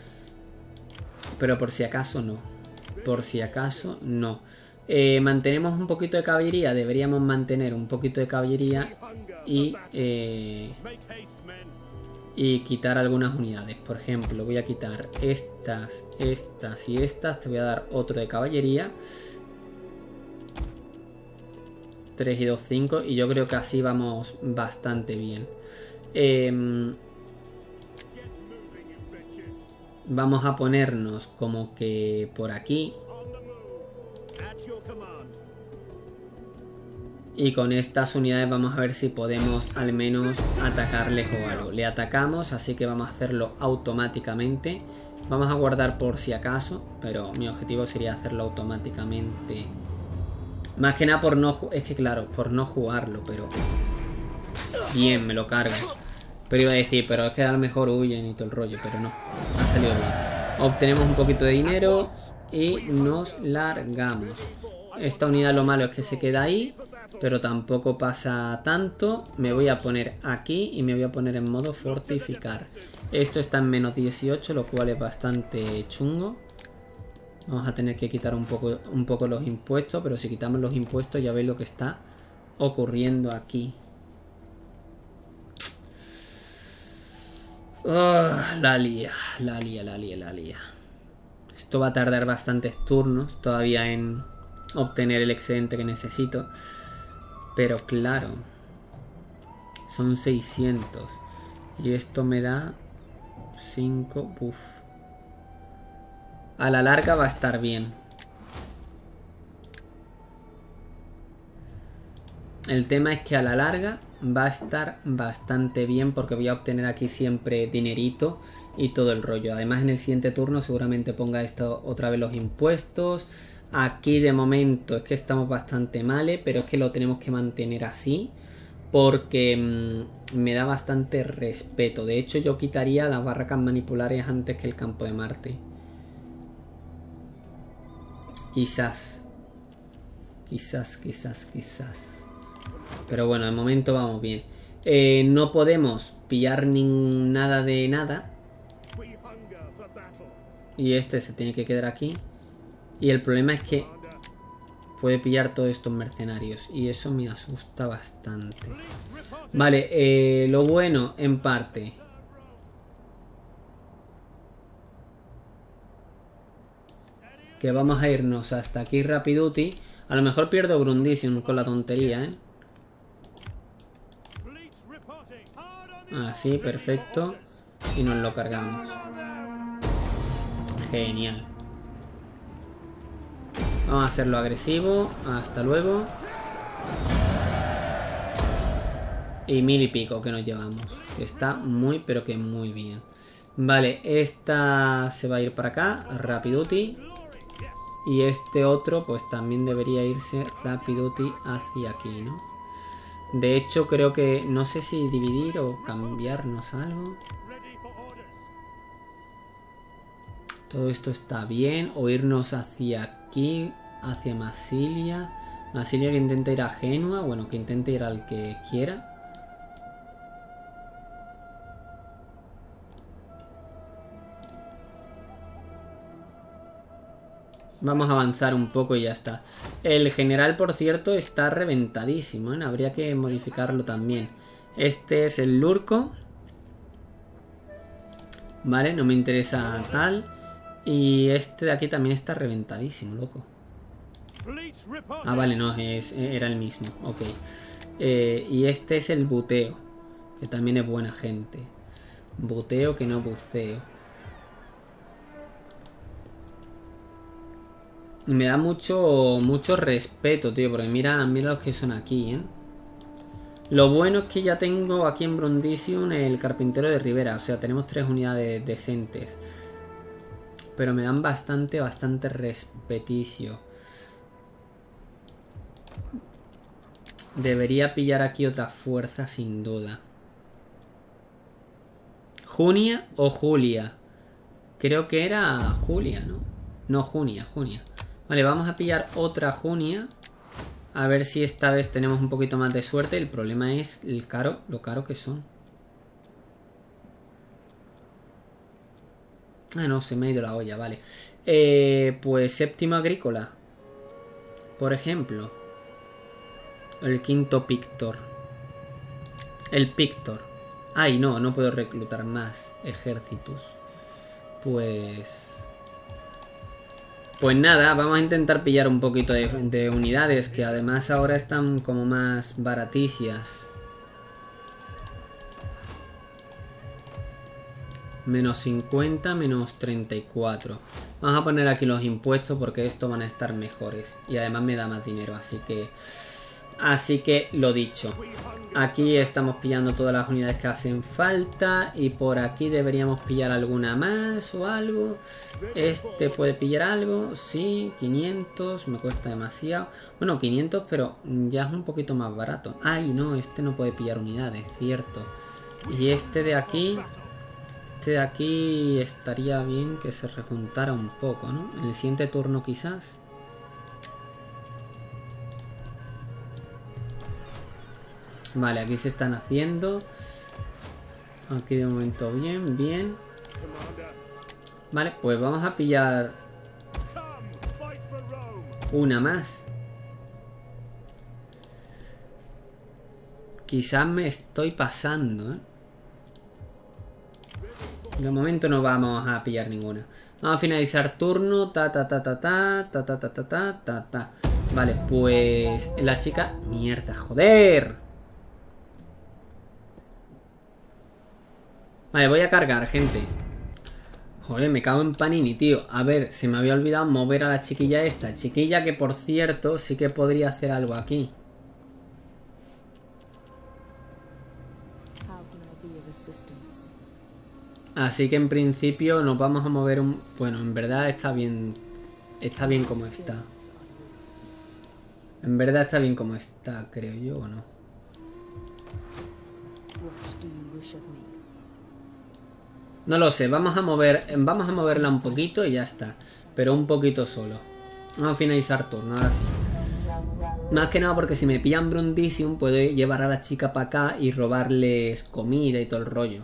por si acaso no. Por si acaso no. Mantenemos un poquito de caballería. Deberíamos mantener un poquito de caballería y quitar algunas unidades. Por ejemplo, voy a quitar estas, estas y estas. Te voy a dar otro de caballería. 3 y 2, 5. Y yo creo que así vamos bastante bien. Vamos a ponernos como que por aquí. Y con estas unidades vamos a ver si podemos al menos atacarles o algo. Le atacamos, así que vamos a hacerlo automáticamente. Vamos a guardar por si acaso, pero mi objetivo sería hacerlo automáticamente. Más que nada por no... Es que claro, por no jugarlo, pero... Bien, me lo cargo. Pero iba a decir, pero es que a lo mejor huyen y todo el rollo, pero no. Ha salido bien. Obtenemos un poquito de dinero y nos largamos. Esta unidad lo malo es que se queda ahí, pero tampoco pasa tanto. Me voy a poner aquí y me voy a poner en modo fortificar. Esto está en menos 18, lo cual es bastante chungo. Vamos a tener que quitar un poco los impuestos, pero si quitamos los impuestos ya veis lo que está ocurriendo aquí. Oh, la lía. Esto va a tardar bastantes turnos todavía en obtener el excedente que necesito. Pero claro, son 600. Y esto me da 5. Uf. A la larga va a estar bien. El tema es que a la larga va a estar bastante bien, porque voy a obtener aquí siempre dinerito y todo el rollo. Además, en el siguiente turno seguramente ponga esto otra vez los impuestos. Aquí de momento es que estamos bastante mal, pero es que lo tenemos que mantener así porque me da bastante respeto. De hecho, yo quitaría las barracas manipulares antes que el campo de Marte. Quizás. Pero bueno, de momento vamos bien. No podemos pillar nada de nada. Y este se tiene que quedar aquí. Y el problema es que puede pillar todos estos mercenarios. Y eso me asusta bastante. Vale, lo bueno en parte. Que vamos a irnos hasta aquí Rapiduti. A lo mejor pierdo Brundisium con la tontería, ¿eh? Así, perfecto. Y nos lo cargamos. Genial. Vamos a hacerlo agresivo. Hasta luego. Y 1000 y pico que nos llevamos. Está muy, pero que muy bien. Vale, esta se va a ir para acá. Rapiduti. Y este otro pues también debería irse Rapiduti hacia aquí, ¿no? De hecho creo que no sé si dividir o cambiarnos algo. Todo esto está bien. O irnos hacia aquí, hacia Massilia. Massilia que intenta ir a Genua. Bueno, que intente ir al que quiera. Vamos a avanzar un poco y ya está. El general, por cierto, está reventadísimo, ¿eh? Habría que modificarlo también. Este es el Lurko. Vale, no me interesa tal. Y este de aquí también está reventadísimo, loco. Ah, vale, no, era el mismo. Ok. Y este es el Buteo, que también es buena gente. Buteo que no buceo. Me da mucho respeto, tío, porque mira los que son aquí, ¿eh? Lo bueno es que ya tengo aquí en Brundisium el carpintero de Rivera. O sea, tenemos 3 unidades decentes. Pero me dan bastante respeticio. Debería pillar aquí otra fuerza sin duda. ¿Junia o Julia? Creo que era Julia, ¿no? No, Junia. Vale, vamos a pillar otra Junia. A ver si esta vez tenemos un poquito más de suerte. El problema es lo caro que son. Ah, no, se me ha ido la olla, vale. Pues séptimo agrícola, por ejemplo. El quinto Pictor. El Pictor. Ay, no puedo reclutar más ejércitos. Pues nada, vamos a intentar pillar un poquito de unidades, que además ahora están como más baraticias. Menos 50, menos 34. Vamos a poner aquí los impuestos porque estos van a estar mejores. Y además me da más dinero, así que lo dicho. Aquí estamos pillando todas las unidades que hacen falta. Y por aquí deberíamos pillar alguna más o algo. Este puede pillar algo. Sí, 500. Me cuesta demasiado. Bueno, 500, pero ya es un poquito más barato. Ay, no, este no puede pillar unidades, cierto. Y este de aquí... Este de aquí estaría bien que se rejuntara un poco, ¿no? En el siguiente turno quizás. Vale, aquí se están haciendo. Aquí de momento bien. Vale, pues vamos a pillar una más. Quizás me estoy pasando, ¿eh? De momento no vamos a pillar ninguna. Vamos a finalizar turno. Vale, pues la chica... Mierda, joder. Vale, voy a cargar, gente. Joder, me cago en Panini, tío. A ver, se me había olvidado mover a la chiquilla esta. Chiquilla que, por cierto, sí que podría hacer algo aquí. Así que en principio nos vamos a mover un... Bueno, en verdad está bien. Está bien como está. En verdad está bien como está, creo yo, ¿o no? No lo sé, vamos a moverla un poquito y ya está. Pero un poquito solo. Vamos a finalizar turno, ahora sí. Más que nada porque si me pillan Brundisium puedo llevar a la chica para acá y robarles comida y todo el rollo.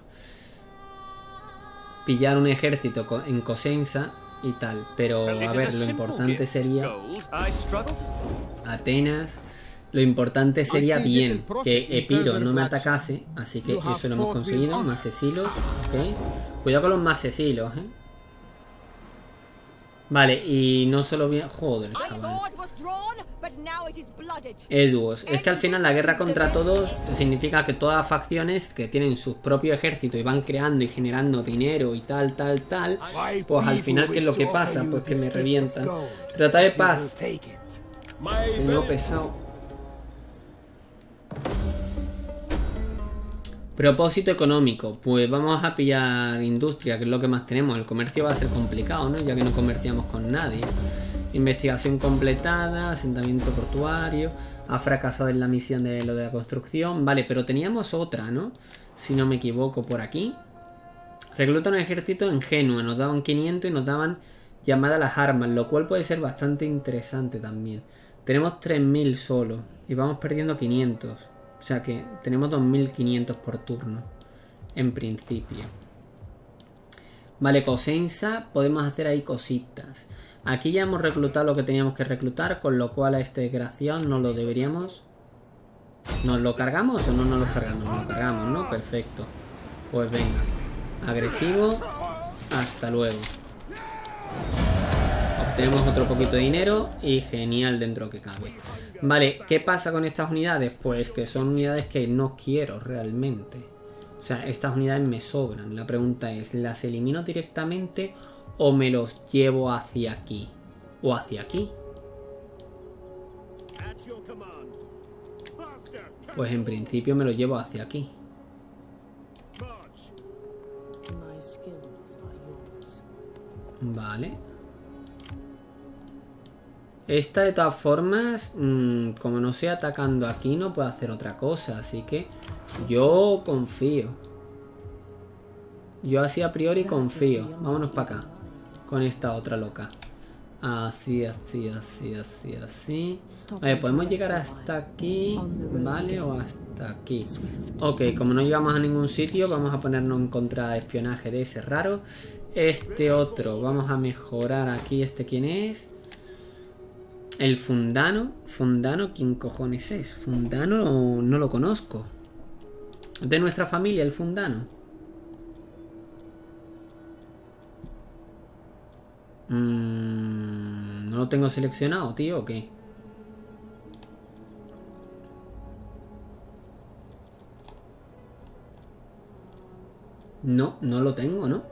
Pillar un ejército en Cosenza y tal. Pero a ver, lo importante sería... Atenas... Lo importante sería bien que Epiro no me atacase. Así que eso lo hemos conseguido. Masesilos, ok. Cuidado con los masesilos, Vale, y no solo bien... Joder, chaval. Eduos. Es que al final la guerra contra todos significa que todas las facciones que tienen sus propios ejércitos y van creando y generando dinero y tal, pues al final, ¿qué es lo que pasa? Pues que me revientan. Trata de paz. Tengo pesado. Propósito económico, pues vamos a pillar industria, que es lo que más tenemos. El comercio va a ser complicado, ¿no? Ya que no comerciamos con nadie. Investigación completada, asentamiento portuario. Ha fracasado en la misión de lo de la construcción. Vale, pero teníamos otra, ¿no? Si no me equivoco, por aquí. Recluta un ejército en Genua. Nos daban 500 y nos daban llamada a las armas, lo cual puede ser bastante interesante también. Tenemos 3000 solo y vamos perdiendo 500. O sea que tenemos 2500 por turno, en principio. Vale, Cosenza, podemos hacer ahí cositas. Aquí ya hemos reclutado lo que teníamos que reclutar, con lo cual a este desgraciado no lo deberíamos... ¿Nos lo cargamos o no nos lo cargamos? Nos lo cargamos, ¿no? Perfecto. Pues venga. Agresivo. Hasta luego. Obtenemos otro poquito de dinero y genial dentro que cabe. Vale, ¿qué pasa con estas unidades? Pues que son unidades que no quiero realmente. O sea, estas unidades me sobran. La pregunta es, ¿las elimino directamente o me los llevo hacia aquí? ¿O hacia aquí? Pues en principio me los llevo hacia aquí. Vale. Esta de todas formas, como no sea atacando aquí, no puedo hacer otra cosa. Así que yo confío. Yo así a priori confío. Vámonos para acá. Con esta otra loca. Así, así, así, así, así. Vale, podemos llegar hasta aquí. Vale, o hasta aquí. Ok, como no llegamos a ningún sitio, vamos a ponernos en contra de espionaje de ese raro. Este otro, vamos a mejorar aquí. ¿Este quién es? El Fundano. ¿Fundano? ¿Quién cojones es? Fundano no lo conozco. De nuestra familia, el Fundano. No lo tengo seleccionado, tío, ¿o qué? No, no lo tengo, ¿no?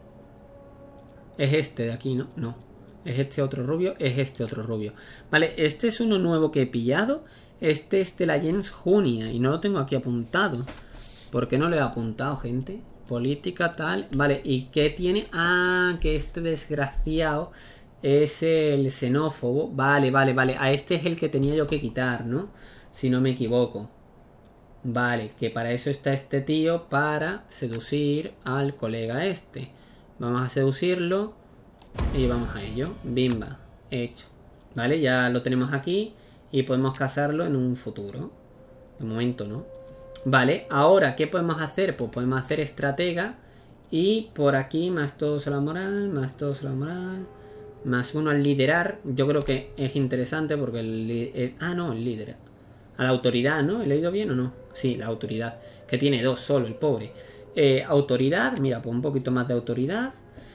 Es este de aquí, ¿no? No. Es este otro rubio, es este otro rubio. Vale, este es uno nuevo que he pillado. Este es de la Gens Junia y no lo tengo aquí apuntado. ¿Por qué no lo he apuntado, gente? Política, tal. Vale, ¿y qué tiene? Ah, que este desgraciado es el xenófobo. Vale, vale, vale. A este es el que tenía yo que quitar, ¿no? Si no me equivoco. Vale, que para eso está este tío, para seducir al colega este. Vamos a seducirlo y vamos a ello. Bimba, hecho. Vale, ya lo tenemos aquí y podemos cazarlo en un futuro. De momento no. Vale, ahora, ¿qué podemos hacer? Pues podemos hacer estratega. Y por aquí, más todos a la moral, más todos a la moral, más uno al liderar. Yo creo que es interesante porque el líder. A la autoridad, ¿no? ¿He leído bien o no? Sí, la autoridad. Que tiene dos solo, el pobre. Autoridad, mira, pues un poquito más de autoridad.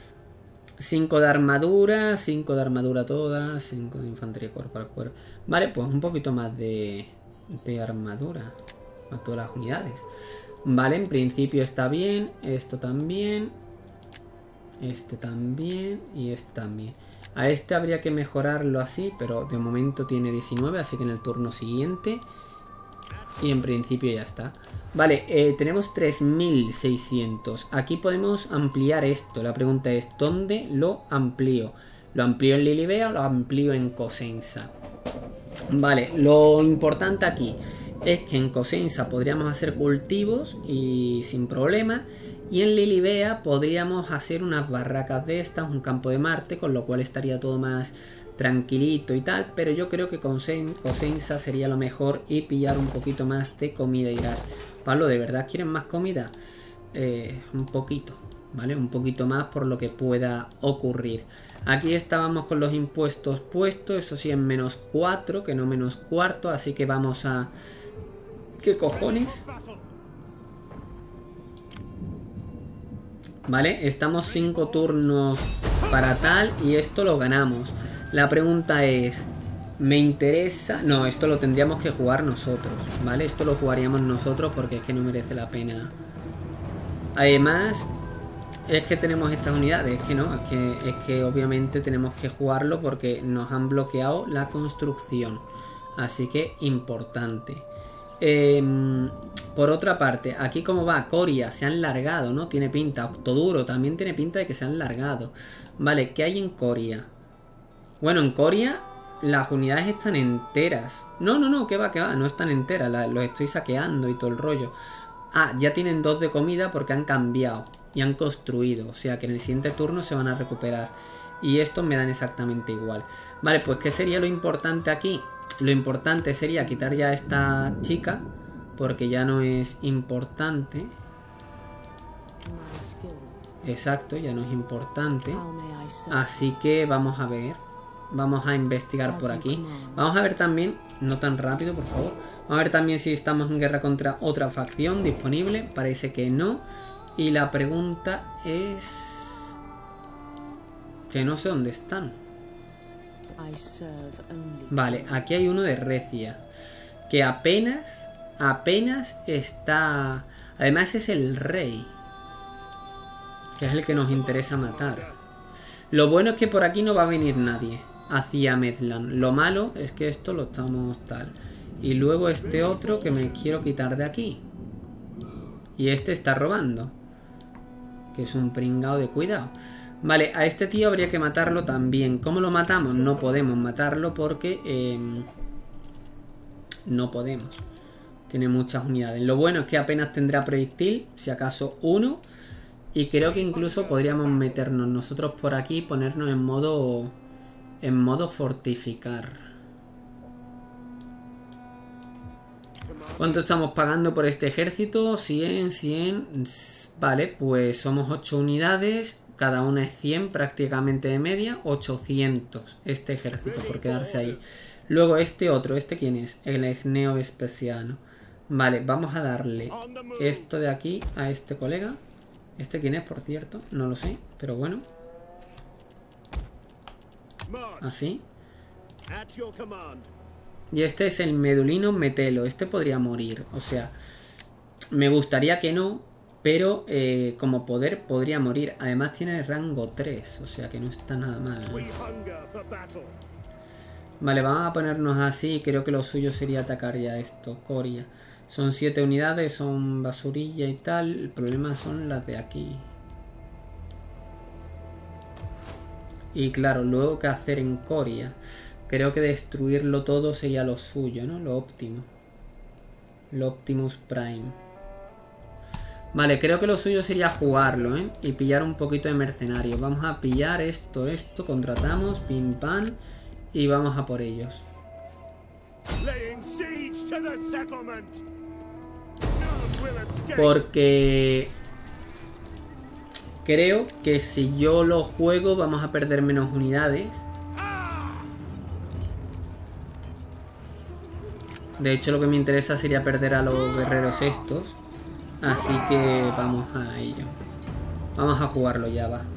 5 de armadura, 5 de armadura todas, 5 de infantería cuerpo a cuerpo. Vale, pues un poquito más de armadura a todas las unidades. Vale, en principio está bien. Esto también. Este también. Y este también. A este habría que mejorarlo así, pero de momento tiene 19, así que en el turno siguiente. Y en principio ya está. Vale, tenemos 3600. Aquí podemos ampliar esto. La pregunta es, ¿dónde lo amplío? ¿Lo amplío en Lilibea o lo amplío en Cosenza? Vale, lo importante aquí es que en Cosenza podríamos hacer cultivos y sin problema. Y en Lilibea podríamos hacer unas barracas de estas, un campo de Marte, con lo cual estaría todo más tranquilito y tal. Pero yo creo que Cosenza sería lo mejor y pillar un poquito más de comida. Y dirás, Pablo, ¿de verdad quieren más comida? Un poquito, ¿vale? Un poquito más por lo que pueda ocurrir. Aquí estábamos con los impuestos puestos, eso sí en -4, que no -4, así que vamos a... ¿Qué cojones? Vale, estamos 5 turnos para tal y esto lo ganamos. La pregunta es, ¿me interesa? No, esto lo tendríamos que jugar nosotros, ¿vale? Esto lo jugaríamos nosotros porque es que no merece la pena. Además, es que tenemos estas unidades, es que no, es que obviamente tenemos que jugarlo porque nos han bloqueado la construcción. Así que importante. Por otra parte, aquí como va, Coria, se han largado, ¿no? Tiene pinta, Octoduro también tiene pinta de que se han largado. Vale, ¿qué hay en Coria? Bueno, en Coria las unidades están enteras. No, que va, no están enteras, los estoy saqueando y todo el rollo. Ah, ya tienen 2 de comida porque han cambiado y han construido, o sea que en el siguiente turno se van a recuperar. Y estos me dan exactamente igual. Vale, pues ¿qué sería lo importante aquí? Lo importante sería quitar ya a esta chica, porque ya no es importante. Exacto, ya no es importante. Así que vamos a ver. Vamos a investigar por aquí. Vamos a ver también, no tan rápido por favor. Vamos a ver también si estamos en guerra contra otra facción disponible. Parece que no. Y la pregunta es... que no sé dónde están. Vale, aquí hay uno de Recia. Que apenas está... Además es el rey. Que es el que nos interesa matar. Lo bueno es que por aquí no va a venir nadie hacia Medland. Lo malo es que esto lo estamos tal. Y luego este otro que me quiero quitar de aquí. Y este está robando. Que es un pringao de cuidado. Vale, a este tío habría que matarlo también. ¿Cómo lo matamos? No podemos matarlo porque... no podemos. Tiene muchas unidades. Lo bueno es que apenas tendrá proyectil. Si acaso uno. Y creo que incluso podríamos meternos nosotros por aquí y ponernos en modo fortificar. ¿Cuánto estamos pagando por este ejército? 100. Vale, pues somos 8 unidades. Cada una es 100 prácticamente de media. 800 este ejército por quedarse ahí. Luego este otro. ¿Este quién es? El Egneo Vespasiano. Vale, vamos a darle esto de aquí a este colega. ¿Este quién es, por cierto? No lo sé, pero bueno. Así. Y este es el Medulino Metelo. Este podría morir. O sea, me gustaría que no, pero como poder podría morir. Además tiene el rango 3, o sea que no está nada mal. Vale, vamos a ponernos así. Creo que lo suyo sería atacar ya esto, Coria. Son 7 unidades, son basurilla y tal. El problema son las de aquí. Y claro, luego qué hacer en Coria. Creo que destruirlo todo sería lo suyo, ¿no? Lo óptimo. Lo Optimus Prime. Vale, creo que lo suyo sería jugarlo, ¿eh? Y pillar un poquito de mercenarios. Vamos a pillar esto, contratamos, pim pam. Y vamos a por ellos. Porque creo que si yo lo juego vamos a perder menos unidades. De hecho lo que me interesa sería perder a los guerreros estos. Así que vamos a ello. Vamos a jugarlo ya, va.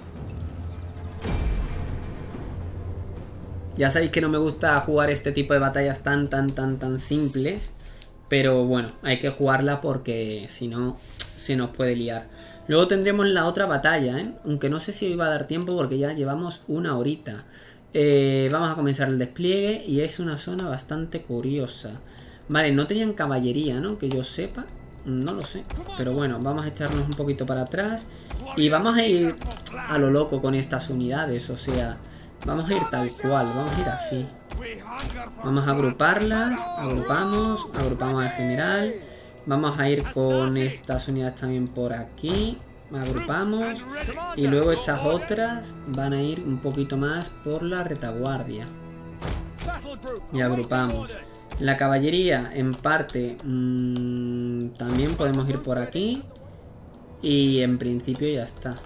Ya sabéis que no me gusta jugar este tipo de batallas tan simples. Pero bueno, hay que jugarla porque si no se nos puede liar. Luego tendremos la otra batalla, ¿eh? Aunque no sé si iba a dar tiempo porque ya llevamos una horita. Vamos a comenzar el despliegue y es una zona bastante curiosa. Vale, no tenían caballería, ¿no? Que yo sepa. No lo sé. Pero bueno, vamos a echarnos un poquito para atrás. Y vamos a ir a lo loco con estas unidades. O sea, vamos a ir tal cual. Vamos a ir así. Vamos a agruparlas. Agrupamos al general. Vamos a ir con estas unidades también por aquí. Agrupamos. Y luego estas otras van a ir un poquito más por la retaguardia. Y agrupamos. La caballería en parte también podemos ir por aquí. Y en principio ya está.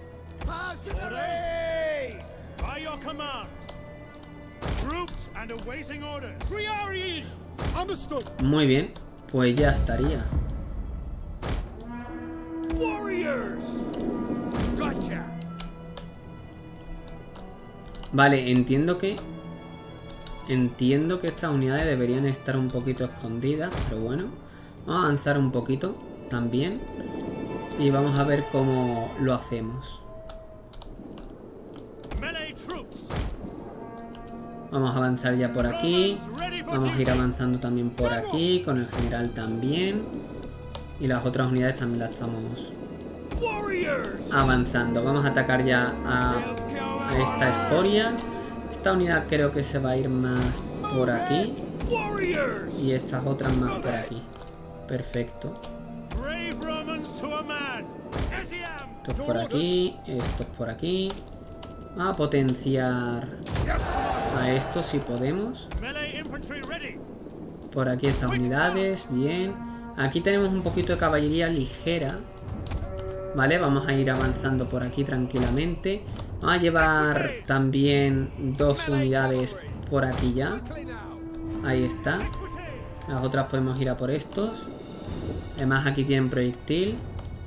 Muy bien, pues ya estaría. Vale, entiendo que estas unidades deberían estar un poquito escondidas, pero bueno, vamos a avanzar un poquito también y vamos a ver cómo lo hacemos. Vamos a avanzar ya por aquí. Vamos a ir avanzando también por aquí. Con el general también. Y las otras unidades también las estamos avanzando. Vamos a atacar ya a esta escoria. Esta unidad creo que se va a ir más por aquí. Y estas otras más por aquí. Perfecto. Estos por aquí. Estos por aquí. Vamos a potenciar a estos si podemos. Por aquí estas unidades, bien. Aquí tenemos un poquito de caballería ligera. Vale, vamos a ir avanzando por aquí tranquilamente. Vamos a llevar también 2 unidades por aquí ya. Ahí está. Las otras podemos ir a por estos. Además aquí tienen proyectil.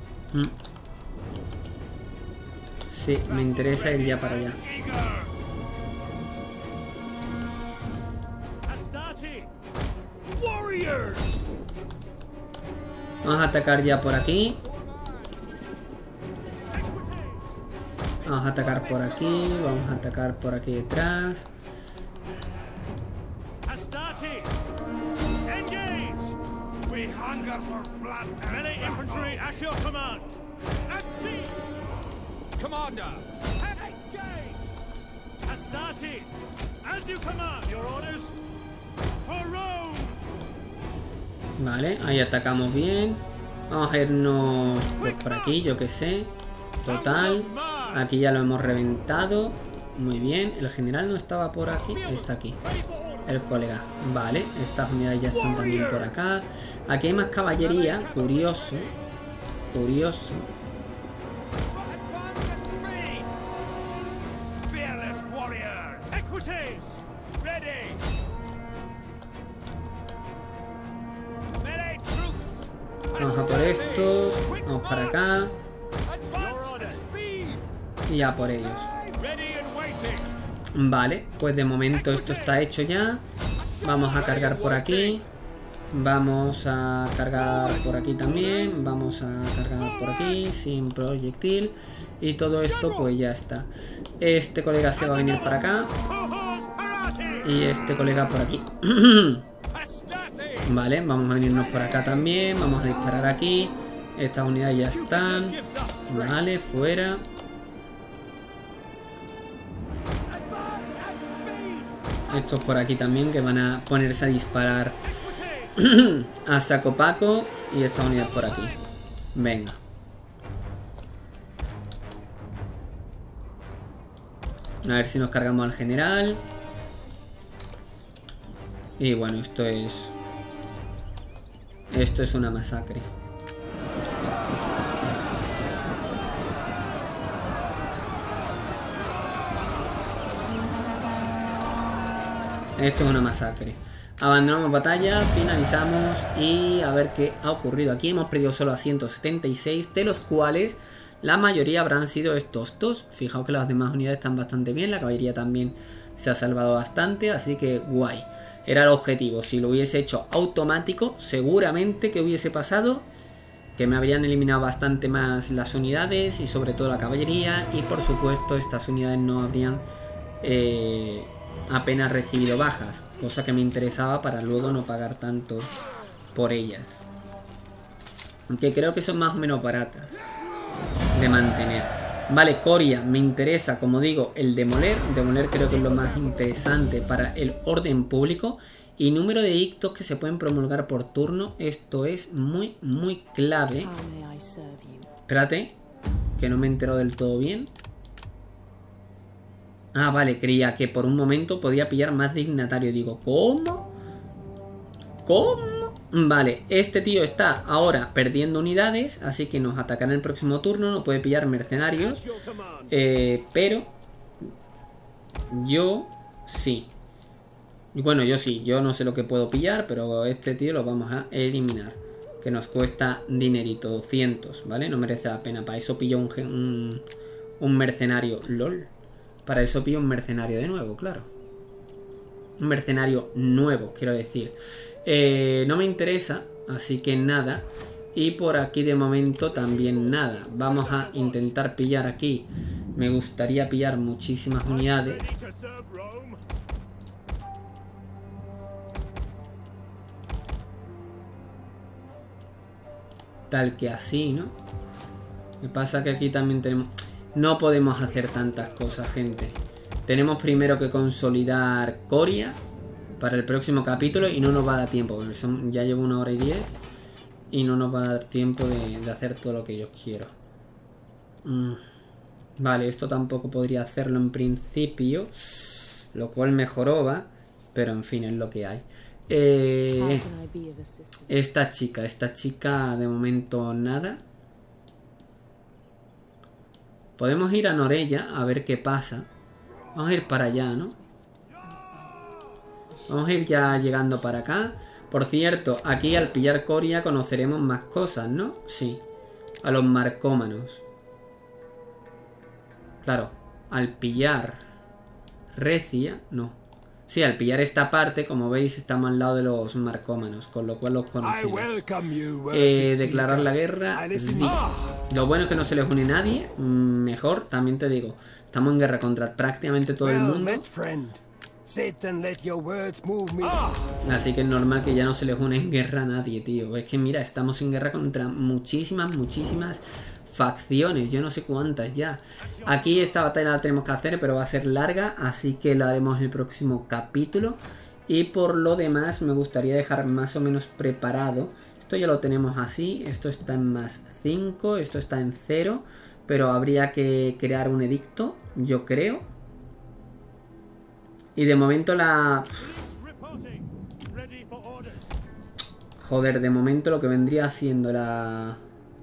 Sí, me interesa ir ya para allá. Vamos a atacar ya por aquí. Vamos a atacar por aquí. Vamos a atacar por aquí detrás. Vale, ahí atacamos bien. Vamos a irnos pues, por aquí, yo que sé. Total. Aquí ya lo hemos reventado. Muy bien. El general no estaba por aquí. Está aquí. El colega. Vale. Estas unidades ya están también por acá. Aquí hay más caballería. Curioso. Curioso. Vamos a por estos. Vamos para acá. Y a por ellos. Vale, pues de momento esto está hecho ya. Vamos a cargar por aquí. Vamos a cargar por aquí también. Vamos a cargar por aquí sin proyectil. Y todo esto pues ya está. Este colega se va a venir para acá. Y este colega por aquí. Vale, vamos a venirnos por acá también. Vamos a disparar aquí. Estas unidades ya están. Vale, fuera. Estos por aquí también que van a ponerse a disparar a saco paco. Y estas unidades por aquí. Venga. A ver si nos cargamos al general. Y bueno, esto es una masacre. Esto es una masacre. Abandonamos batalla, finalizamos y a ver qué ha ocurrido. Aquí hemos perdido solo a 176, de los cuales la mayoría habrán sido estos dos. Fijaos que las demás unidades están bastante bien, la caballería también se ha salvado bastante, así que guay. Era el objetivo. Si lo hubiese hecho automático, seguramente que hubiese pasado que me habrían eliminado bastante más las unidades y sobre todo la caballería. Y por supuesto estas unidades no habrían apenas recibido bajas. Cosa que me interesaba para luego no pagar tanto por ellas. Aunque creo que son más o menos baratas de mantener. Vale, Coria, me interesa, como digo, el demoler. Demoler creo que es lo más interesante para el orden público. Y número de edictos que se pueden promulgar por turno. Esto es muy, muy clave. Espérate, que no me entero del todo bien. Ah, vale, creía que por un momento podía pillar más dignatario. Digo, ¿cómo? ¿Cómo? Vale, este tío está ahora perdiendo unidades, así que nos atacará en el próximo turno. No puede pillar mercenarios, pero yo sí. Bueno, yo sí, yo no sé lo que puedo pillar, pero este tío lo vamos a eliminar, que nos cuesta dinerito, 200, ¿vale? No merece la pena. Para eso pillo un mercenario, lol. Para eso pillo un mercenario de nuevo, claro. Un mercenario nuevo, quiero decir. No me interesa, así que nada. Y por aquí de momento también nada. Vamos a intentar pillar aquí. Me gustaría pillar muchísimas unidades. Tal que así, ¿no? Me pasa que aquí también tenemos... No podemos hacer tantas cosas, gente. Tenemos primero que consolidar Coria para el próximo capítulo y no nos va a dar tiempo, porque ya llevo 1 hora y 10 y no nos va a dar tiempo de hacer todo lo que yo quiero. Vale, esto tampoco podría hacerlo en principio, lo cual mejoró, va, pero en fin, es lo que hay. Esta chica de momento nada. Podemos ir a Norella a ver qué pasa. Vamos a ir para allá, ¿no? Vamos a ir ya llegando para acá. Por cierto, aquí al pillar Coria conoceremos más cosas, ¿no? Sí. A los marcómanos. Claro, al pillar Recia, no. Sí, al pillar esta parte, como veis, estamos al lado de los marcómanos, con lo cual los conocemos. Declarar la guerra, sí. Lo bueno es que no se les une nadie. Mejor, también te digo. Estamos en guerra contra prácticamente todo el mundo. Así que es normal que ya no se les une en guerra a nadie, tío. Es que mira, estamos en guerra contra muchísimas facciones, yo no sé cuántas ya. Aquí esta batalla la tenemos que hacer, pero va a ser larga, así que la haremos en el próximo capítulo. Y por lo demás me gustaría dejar más o menos preparado. Esto ya lo tenemos así, esto está en más 5, esto está en 0, pero habría que crear un edicto, yo creo. Y de momento la... Joder, de momento lo que vendría siendo la...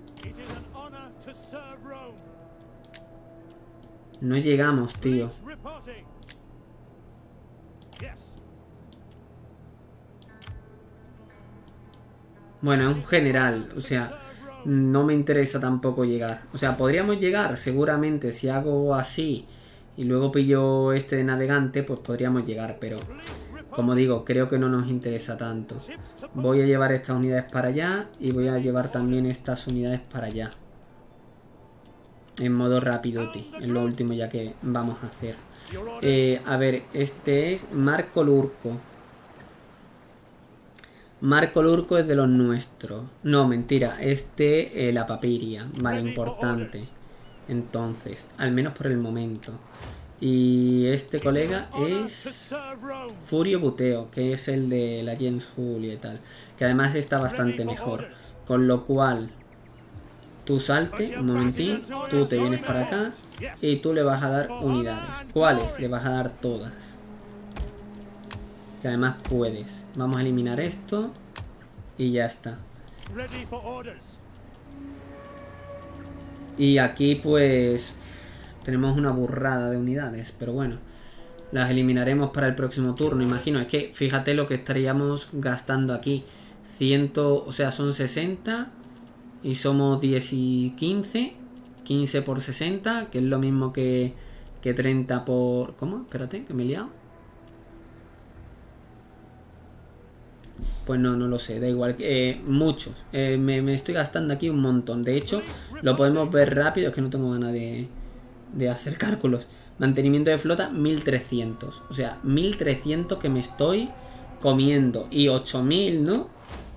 No llegamos, tío. Bueno, es un general, o sea, no me interesa tampoco llegar. O sea, podríamos llegar, seguramente, si hago así y luego pillo este de navegante, pues podríamos llegar, pero como digo, creo que no nos interesa tanto. Voy a llevar estas unidades para allá y voy a llevar también estas unidades para allá. En modo rapidote, es lo último ya que vamos a hacer. A ver, este es Marco Lurco. Marco Lurco es de los nuestros. No, mentira, la Papiria. Vale, importante. Entonces, al menos por el momento. Y este colega es Furio Buteo, que es el de la Jens Julia y tal. Que además está bastante mejor. Con lo cual... Tú salte, un momentín, tú te vienes para acá y tú le vas a dar unidades. ¿Cuáles? Le vas a dar todas. Que además puedes. Vamos a eliminar esto y ya está. Y aquí pues tenemos una burrada de unidades, pero bueno. Las eliminaremos para el próximo turno, imagino. Es que fíjate lo que estaríamos gastando aquí. 100, o sea, son 60... Y somos 10 y 15. 15 por 60. Que es lo mismo que 30 por... ¿Cómo? Espérate, que me he liado. Pues no lo sé. Da igual. Muchos. Me estoy gastando aquí un montón. De hecho, lo podemos ver rápido. Es que no tengo ganas de hacer cálculos. Mantenimiento de flota, 1300. O sea, 1300 que me estoy comiendo. Y 8000, ¿no?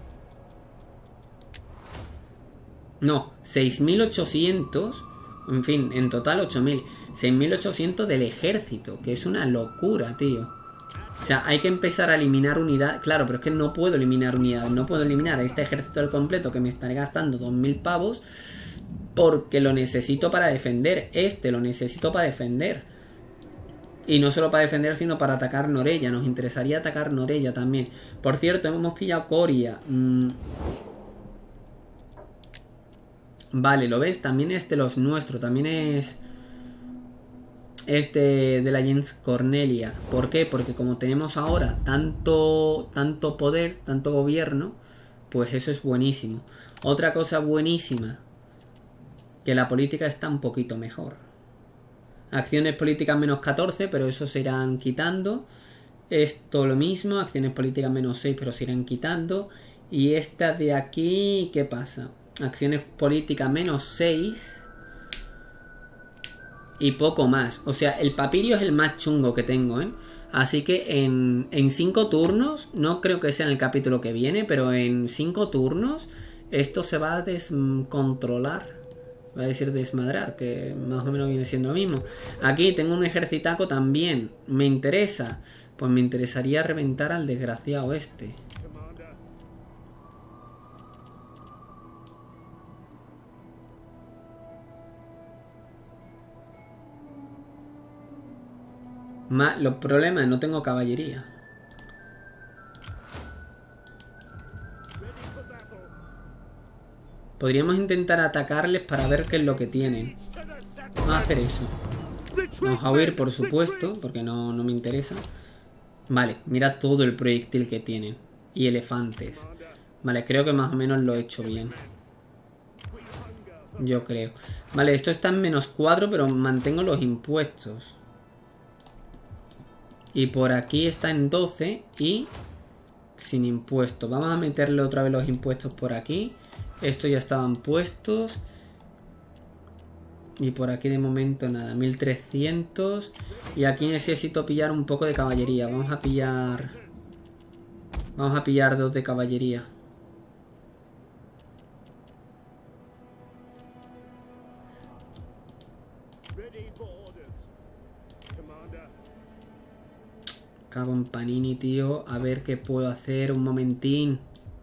No, 6800. En fin, en total 8000. 6800 del ejército. Que es una locura, tío. O sea, hay que empezar a eliminar unidades. Claro, pero es que no puedo eliminar unidades. No puedo eliminar a este ejército al completo que me estaré gastando 2000 pavos. Porque lo necesito para defender. Lo necesito para defender. Y no solo para defender, sino para atacar Norella. Nos interesaría atacar Norella también. Por cierto, hemos pillado Coria. Vale, ¿lo ves? También es de los nuestros. También es de la Jens Cornelia. ¿Por qué? Porque como tenemos ahora tanto poder, tanto gobierno, pues eso es buenísimo. Otra cosa buenísima, que la política está un poquito mejor. Acciones políticas menos 14, pero eso se irán quitando. Esto lo mismo, acciones políticas menos 6, pero se irán quitando. Y esta de aquí, ¿qué pasa? Acciones políticas menos 6 y poco más. O sea, el papirio es el más chungo que tengo, ¿eh? Así que en 5 turnos, no creo que sea en el capítulo que viene, pero en 5 turnos esto se va a descontrolar. Voy a decir desmadrar, que más o menos viene siendo lo mismo. Aquí tengo un ejercitaco también. ¿Me interesa? Pues me interesaría reventar al desgraciado este. Los problemas, no tengo caballería. Podríamos intentar atacarles para ver qué es lo que tienen. Vamos a hacer eso. Vamos a huir, por supuesto, porque no me interesa. Vale, mira todo el proyectil que tienen. Y elefantes. Vale, creo que más o menos lo he hecho bien. Yo creo. Vale, esto está en -4, pero mantengo los impuestos. Y por aquí está en 12 y sin impuestos. Vamos a meterle otra vez los impuestos por aquí. Estos ya estaban puestos. Y por aquí de momento nada, 1300. Y aquí necesito pillar un poco de caballería. Vamos a pillar 2 de caballería. Cago en Panini, tío. A ver qué puedo hacer. Un momentín.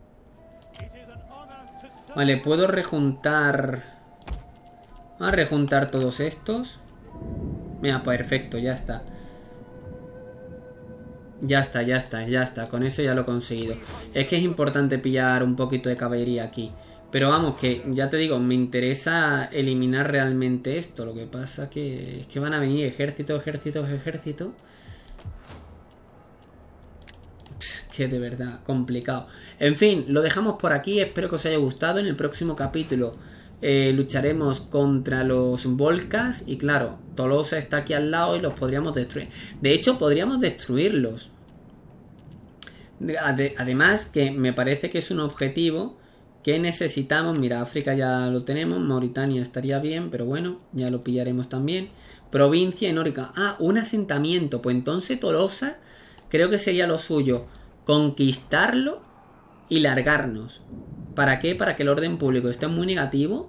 Vale, puedo rejuntar. Vamos a rejuntar todos estos. Mira, perfecto, ya está. Ya está. Con eso ya lo he conseguido. Es que es importante pillar un poquito de caballería aquí. Pero vamos, que ya te digo, me interesa eliminar realmente esto. Lo que pasa es que van a venir ejércitos. Que de verdad, complicado. En fin, lo dejamos por aquí. Espero que os haya gustado. En el próximo capítulo lucharemos contra los Volcas. Y claro, Tolosa está aquí al lado y los podríamos destruir. De hecho, podríamos destruirlos. Además, que me parece que es un objetivo que necesitamos. Mira, África ya lo tenemos. Mauritania estaría bien, pero bueno, ya lo pillaremos también. Provincia Inórica. Ah, un asentamiento. Pues entonces Tolosa creo que sería lo suyo. Conquistarlo y largarnos. ¿Para qué? Para que el orden público esté muy negativo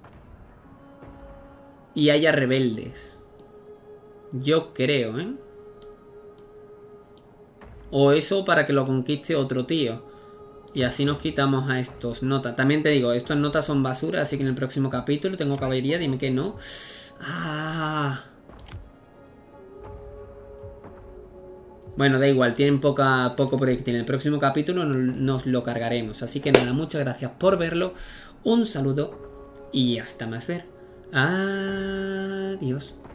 y haya rebeldes. Yo creo, ¿eh? O eso para que lo conquiste otro tío. Y así nos quitamos a estos notas. También te digo, estos notas son basura, así que en el próximo capítulo tengo caballería, dime que no. Ah. Bueno, da igual, tienen poco proyectil. En el próximo capítulo nos lo cargaremos. Así que nada, muchas gracias por verlo. Un saludo y hasta más ver. Adiós.